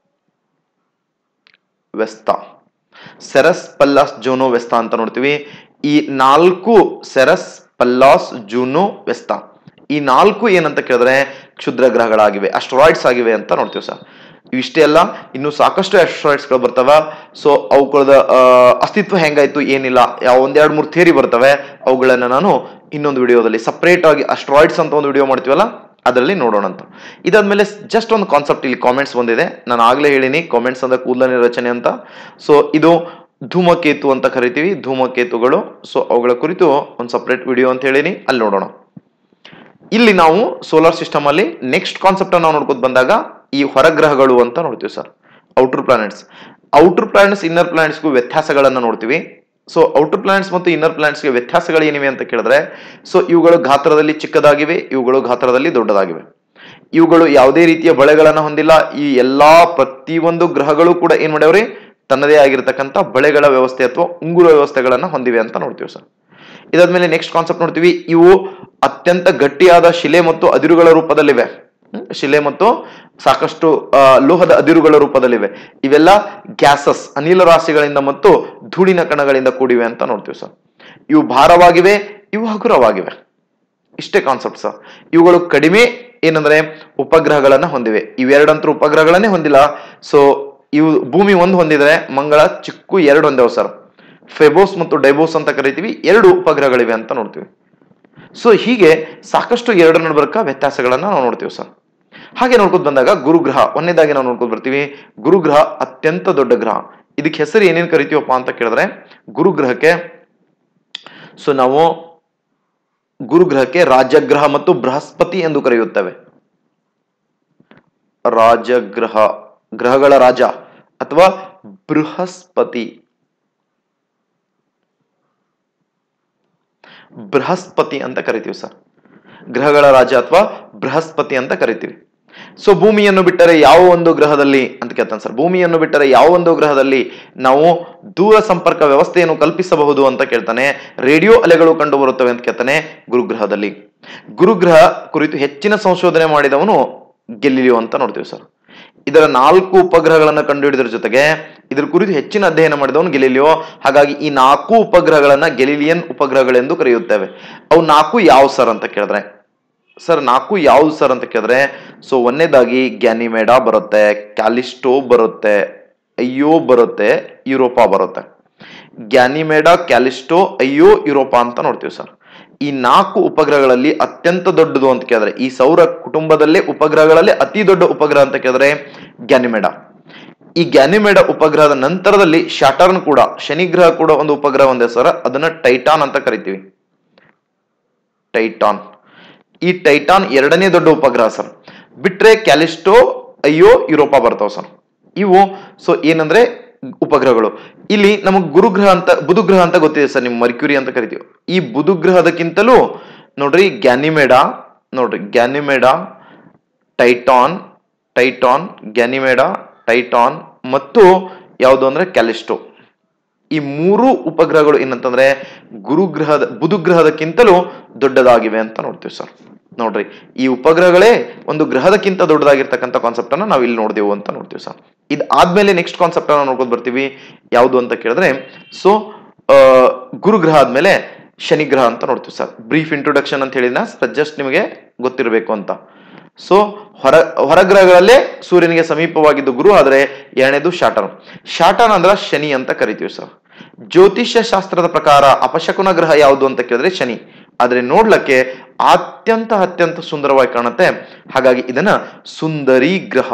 ವೆಸ್ತಾ. ಸೆರಸ್, ಪಲ್ಲಾಸ್, ಜೂನೋ, ವೆಸ್ತಾ ಅಂತ ನೋಡ್ತೀವಿ. ಈ 4 ಸೆರಸ್, ಪಲ್ಲಾಸ್, ಜೂನೋ, ವೆಸ್ತಾ ಈ 4 ಏನಂತ ಕೇಳಿದ್ರೆ ಕ್ಷುದ್ರ ಗ್ರಹಗಳಾಗಿವೆ, ಅಸ್ಟರಾಯ್ಡ್ಸ್ ಆಗಿವೆ ಅಂತ ನೋಡ್ತೀವಿ ಸರ್. ಇವಿಷ್ಟೇ ಅಲ್ಲ, ಇನ್ನು ಸಾಕಷ್ಟು ಅಸ್ಟರಾಯ್ಡ್ಸ್ ಗಳು ಬರ್ತವೆ. ಸೊ ಅವುಗಳ ಅಸ್ತಿತ್ವ ಹೆಂಗಾಯ್ತು ಏನಿಲ್ಲ, ಯಾವ 1-2-3 ಥಿಯರಿ ಬರ್ತವೆ. ಅವುಗಳನ್ನ ನಾನು ಇನ್ನೊಂದು ವಿಡಿಯೋದಲ್ಲಿ ಸಪರೇಟ್ ಆಗಿ ಅಸ್ಟರಾಯ್ಡ್ಸ್ ಅಂತ ಒಂದು ವಿಡಿಯೋ ಮಾಡ್ತೀವಲ್ಲ ಅದರಲ್ಲಿ ನೋಡೋಣ ಅಂತ. ಇದಾದ್ಮೇಲೆ ಜಸ್ಟ್ ಒಂದು ಕಾನ್ಸೆಪ್ಟ್ ಇಲ್ಲಿ ಕಾಮೆಂಟ್ಸ್ ಬಂದಿದೆ. ನಾನು ಆಗ್ಲೇ ಹೇಳಿನಿ ಕಾಮೆಂಟ್ಸ್ ಅಂದ್ರೆ ಕೂದಲಿನ ರಚನೆ ಅಂತ. ಸೊ ಇದು ಧೂಮಕೇತು ಅಂತ ಕರಿತೀವಿ, ಧೂಮಕೇತುಗಳು. ಸೊ ಅವುಗಳ ಕುರಿತು ಒಂದು ಸಪರೇಟ್ ವಿಡಿಯೋ ಅಂತ ಹೇಳಿನಿ, ಅಲ್ಲಿ ನೋಡೋಣ. ಇಲ್ಲಿ ನಾವು ಸೋಲಾರ್ ಸಿಸ್ಟಮ್ ಅಲ್ಲಿ ನೆಕ್ಸ್ಟ್ ಕಾನ್ಸೆಪ್ಟ್ ನಾವು ನೋಡ್ಕೊತ ಬಂದಾಗ ಈ ಹೊರಗ್ರಹಗಳು ಅಂತ ನೋಡ್ತೀವಿ ಸರ್. ಔಟರ್ ಪ್ಲಾನೆಟ್ಸ್, ಇನ್ನರ್ ಪ್ಲಾನೆಟ್ಸ್ಗೂ ವ್ಯತ್ಯಾಸಗಳನ್ನ ನೋಡ್ತೀವಿ. ಸೊ ಔಟರ್ ಪ್ಲಾನೆಟ್ಸ್ ಮತ್ತು ಇನ್ನರ್ ಪ್ಲಾನೆಟ್ಸ್ಗೆ ವ್ಯತ್ಯಾಸಗಳು ಏನಿವೆ ಅಂತ ಕೇಳಿದ್ರೆ ಸೊ ಇವುಗಳು ಗಾತ್ರದಲ್ಲಿ ಚಿಕ್ಕದಾಗಿವೆ, ಇವುಗಳು ಗಾತ್ರದಲ್ಲಿ ದೊಡ್ಡದಾಗಿವೆ. ಇವುಗಳು ಯಾವುದೇ ರೀತಿಯ ಬಳೆಗಳನ್ನ ಹೊಂದಿಲ್ಲ. ಈ ಎಲ್ಲಾ ಪ್ರತಿಯೊಂದು ಗ್ರಹಗಳು ಕೂಡ ಏನ್ ಮಾಡ್ಯಾವ್ರಿ? ತನ್ನದೇ ಆಗಿರತಕ್ಕಂಥ ಬಳೆಗಳ ವ್ಯವಸ್ಥೆ ಅಥವಾ ಉಂಗುರ ವ್ಯವಸ್ಥೆಗಳನ್ನ ಹೊಂದಿವೆ ಅಂತ ನೋಡ್ತೀವಿ ಸರ್. ಇದಾದ್ಮೇಲೆ ನೆಕ್ಸ್ಟ್ ಕಾನ್ಸೆಪ್ಟ್ ನೋಡ್ತೀವಿ. ಇವು ಅತ್ಯಂತ ಗಟ್ಟಿಯಾದ ಶಿಲೆ ಮತ್ತು ಅದಿರುಗಳ ರೂಪದಲ್ಲಿವೆ. ಶಿಲೆ ಮತ್ತು ಸಾಕಷ್ಟು ಲೋಹದ ಅದಿರುಗಳ ರೂಪದಲ್ಲಿವೆ. ಇವೆಲ್ಲ ಗ್ಯಾಸಸ್, ಅನಿಲ ರಾಶಿಗಳಿಂದ ಮತ್ತು ಧೂಳಿನ ಕಣಗಳಿಂದ ಕೂಡಿವೆ ಅಂತ ನೋಡ್ತೀವಿ ಸರ್. ಇವು ಭಾರವಾಗಿವೆ, ಇವು ಹಗುರವಾಗಿವೆ. ಇಷ್ಟೇ ಕಾನ್ಸೆಪ್ಟ್ ಸರ್. ಇವುಗಳು ಕಡಿಮೆ ಏನಂದ್ರೆ ಉಪಗ್ರಹಗಳನ್ನ ಹೊಂದಿವೆ. ಇವೆರಡಂತೂ ಉಪಗ್ರಹಗಳನ್ನೇ ಹೊಂದಿಲ್ಲ. ಸೊ ಇವು ಭೂಮಿ 1 ಹೊಂದಿದ್ರೆ ಮಂಗಳ ಚಿಕ್ಕು 2 ಹೊಂದೇವ್ ಸರ್. ಫೆಬೋಸ್ ಮತ್ತು ಡೈಬೋಸ್ ಅಂತ ಕರಿತೀವಿ, 2 ಉಪಗ್ರಹಗಳಿವೆ ಅಂತ ನೋಡ್ತೀವಿ. ಸೊ ಹೀಗೆ ಸಾಕಷ್ಟು 2 ನಡುಬರ್ಕ ವ್ಯತ್ಯಾಸಗಳನ್ನ ನಾವು ನೋಡ್ತೀವಿ ಸರ್. ಹಾಗೆ ನೋಡ್ಕೊತ ಬಂದಾಗ ಗುರುಗ್ರಹ ಒಂದನೇದಾಗಿ ನಾವು ನೋಡ್ಕೊತ ಬರ್ತೀವಿ. ಗುರುಗ್ರಹ ಅತ್ಯಂತ ದೊಡ್ಡ ಗ್ರಹ. ಇದಕ್ಕೆ ಹೆಸರು ಏನೇನ್ ಕರಿತೀವಪ್ಪ ಅಂತ ಕೇಳಿದ್ರೆ ಗುರುಗ್ರಹಕ್ಕೆ ಸೊ ನಾವು ಗುರುಗ್ರಹಕ್ಕೆ ರಾಜಗ್ರಹ ಮತ್ತು ಬೃಹಸ್ಪತಿ ಎಂದು ಕರೆಯುತ್ತೇವೆ. ರಾಜಗ್ರಹ, ಗ್ರಹಗಳ ರಾಜ ಅಥವಾ ಬೃಹಸ್ಪತಿ ಅಂತ ಕರಿತೀವಿ ಸರ್. ಗ್ರಹಗಳ ರಾಜ ಅಥವಾ ಬೃಹಸ್ಪತಿ ಅಂತ ಕರಿತೀವಿ. ಸೊ ಭೂಮಿಯನ್ನು ಬಿಟ್ಟರೆ ಯಾವ ಒಂದು ಗ್ರಹದಲ್ಲಿ ಅಂತ ಕೇಳ್ತಾನೆ ಸರ್. ಭೂಮಿಯನ್ನು ಬಿಟ್ಟರೆ ಯಾವ ಒಂದು ಗ್ರಹದಲ್ಲಿ ನಾವು ದೂರ ಸಂಪರ್ಕ ವ್ಯವಸ್ಥೆಯನ್ನು ಕಲ್ಪಿಸಬಹುದು ಅಂತ ಕೇಳ್ತಾನೆ. ರೇಡಿಯೋ ಅಲೆಗಳು ಕಂಡು ಬರುತ್ತವೆ ಅಂತ ಕೇಳ್ತಾನೆ ಗುರುಗ್ರಹದಲ್ಲಿ. ಗುರುಗ್ರಹ ಕುರಿತು ಹೆಚ್ಚಿನ ಸಂಶೋಧನೆ ಮಾಡಿದವನು ಗೆಲಿಲಿಯೋ ಅಂತ ನೋಡ್ತೀವಿ ಸರ್. ಇದರ 4 ಉಪಗ್ರಹಗಳನ್ನ ಕಂಡುಹಿಡಿದ್ರ ಜೊತೆಗೆ ಇದ್ರ ಕುರಿತು ಹೆಚ್ಚಿನ ಅಧ್ಯಯನ ಮಾಡಿದವನು ಗೆಲಿಲಿಯೋ. ಹಾಗಾಗಿ ಈ 4 ಉಪಗ್ರಹಗಳನ್ನ ಗೆಲಿಲಿಯನ್ ಉಪಗ್ರಹಗಳೆಂದು ಕರೆಯುತ್ತೇವೆ. ಅವು 4 ಯಾವ ಸರ್ ಅಂತ ಕೇಳಿದ್ರೆ ಸರ್ 4 ಯಾವ್ದು ಸರ್ ಅಂತ ಕೇಳಿದ್ರೆ ಸೊ ಒಂದನೇದಾಗಿ ಗ್ಯಾನಿಮೇಡಾ ಬರುತ್ತೆ, ಕ್ಯಾಲಿಸ್ಟೋ ಬರುತ್ತೆ, ಅಯ್ಯೋ ಬರುತ್ತೆ, ಯುರೋಪಾ ಬರುತ್ತೆ. ಗ್ಯಾನಿಮೇಡಾ, ಕ್ಯಾಲಿಸ್ಟೋ, ಅಯ್ಯೋ, ಯುರೋಪಾ ಅಂತ ನೋಡ್ತೀವಿ ಸರ್. ಈ 4 ಉಪಗ್ರಹಗಳಲ್ಲಿ ಅತ್ಯಂತ ದೊಡ್ಡದು ಅಂತ ಕೇಳಿದ್ರೆ, ಈ ಸೌರ ಕುಟುಂಬದಲ್ಲೇ ಉಪಗ್ರಹಗಳಲ್ಲಿ ಅತಿ ದೊಡ್ಡ ಉಪಗ್ರಹ ಅಂತ ಕೇಳಿದ್ರೆ ಗ್ಯಾನಿಮೇಡಾ. ಈ ಗ್ಯಾನಿಮೇಡಾ ಉಪಗ್ರಹದ ನಂತರದಲ್ಲಿ ಸ್ಯಾಟರ್ನ್ ಕೂಡ, ಶನಿ ಗ್ರಹ ಕೂಡ ಒಂದು ಉಪಗ್ರಹ ಒಂದೇ ಸರ್, ಅದನ್ನ ಟೈಟಾನ್ ಅಂತ ಕರಿತೀವಿ. ಟೈಟಾನ್. ಈ ಟೈಟಾನ್ 2ನೇ ದೊಡ್ಡ ಉಪಗ್ರಹ ಸರ್. ಬಿಟ್ರೆ ಕ್ಯಾಲಿಸ್ಟೋ, ಅಯ್ಯೋ, ಯುರೋಪಾ ಬರ್ತಾವ ಸರ್. ಇವು ಸೊ ಏನಂದ್ರೆ ಉಪಗ್ರಹಗಳು. ಇಲ್ಲಿ ನಮಗ್ ಗುರುಗ್ರಹ ಅಂತ, ಬುಧಗ್ರಹ ಅಂತ ಗೊತ್ತಿದೆ ಸರ್, ನಿಮ್ ಮರ್ಕ್ಯೂರಿ ಅಂತ ಕರಿತೀವಿ. ಈ ಬುಧಗ್ರಹದಕ್ಕಿಂತಲೂ ನೋಡ್ರಿ ಗ್ಯಾನಿಮೇಡಾ, ನೋಡ್ರಿ Ganymede, Titan, Titan, Ganymede, Titan ಮತ್ತು ಯಾವುದು ಅಂದ್ರೆ ಕ್ಯಾಲಿಸ್ಟೋ. ಈ 3 ಉಪಗ್ರಹಗಳು ಏನಂತಂದ್ರೆ ಗುರುಗ್ರಹದ, ಬುಧಗ್ರಹದಕ್ಕಿಂತಲೂ ದೊಡ್ಡದಾಗಿವೆ ಅಂತ ನೋಡ್ತೀವಿ ಸರ್. ನೋಡ್ರಿ ಈ ಉಪಗ್ರಹಗಳೇ ಒಂದು ಗ್ರಹದಕ್ಕಿಂತ ದೊಡ್ಡದಾಗಿರ್ತಕ್ಕಂಥ ಕಾನ್ಸೆಪ್ಟ್ ಅನ್ನ ನಾವು ಇಲ್ಲಿ ನೋಡ್ದೇವು ಅಂತ ನೋಡ್ತೀವಿ ಸರ್. ಇದಾದ್ಮೇಲೆ ನೆಕ್ಸ್ಟ್ ಕಾನ್ಸೆಪ್ಟ್ ಅನ್ನ ನೋಡ್ಕೊಂಡು ಬರ್ತೀವಿ. ಯಾವುದು ಅಂತ ಕೇಳಿದ್ರೆ ಸೊ ಗುರುಗ್ರಹ ಆದ್ಮೇಲೆ ಶನಿಗ್ರಹ ಅಂತ ನೋಡ್ತೀವಿ ಸರ್. ಬ್ರೀಫ್ ಇಂಟ್ರೊಡಕ್ಷನ್ ಅಂತ ಹೇಳಿದ ಜಸ್ಟ್ ನಿಮಗೆ ಗೊತ್ತಿರಬೇಕು ಅಂತ. ಸೊ ಹೊರಗ್ರಹಗಳಲ್ಲೇ ಸೂರ್ಯನಿಗೆ ಸಮೀಪವಾಗಿದ್ದು ಗುರು, ಆದ್ರೆ 2ನೇದು ಶಾಟರ್ನ್. ಶಾಟರ್ನ್ ಅಂದ್ರ ಶನಿ ಅಂತ ಕರಿತೀವಿ ಸರ್. ಜ್ಯೋತಿಷ್ಯ ಶಾಸ್ತ್ರದ ಪ್ರಕಾರ ಅಪಶಕುನ ಗ್ರಹ ಯಾವುದು ಅಂತ ಕೇಳಿದ್ರೆ ಶನಿ. ಆದ್ರೆ ನೋಡ್ಲಕ್ಕೆ ಅತ್ಯಂತ ಸುಂದರವಾಗಿ ಕಾಣುತ್ತೆ, ಹಾಗಾಗಿ ಇದನ್ನ ಸುಂದರಿ ಗ್ರಹ,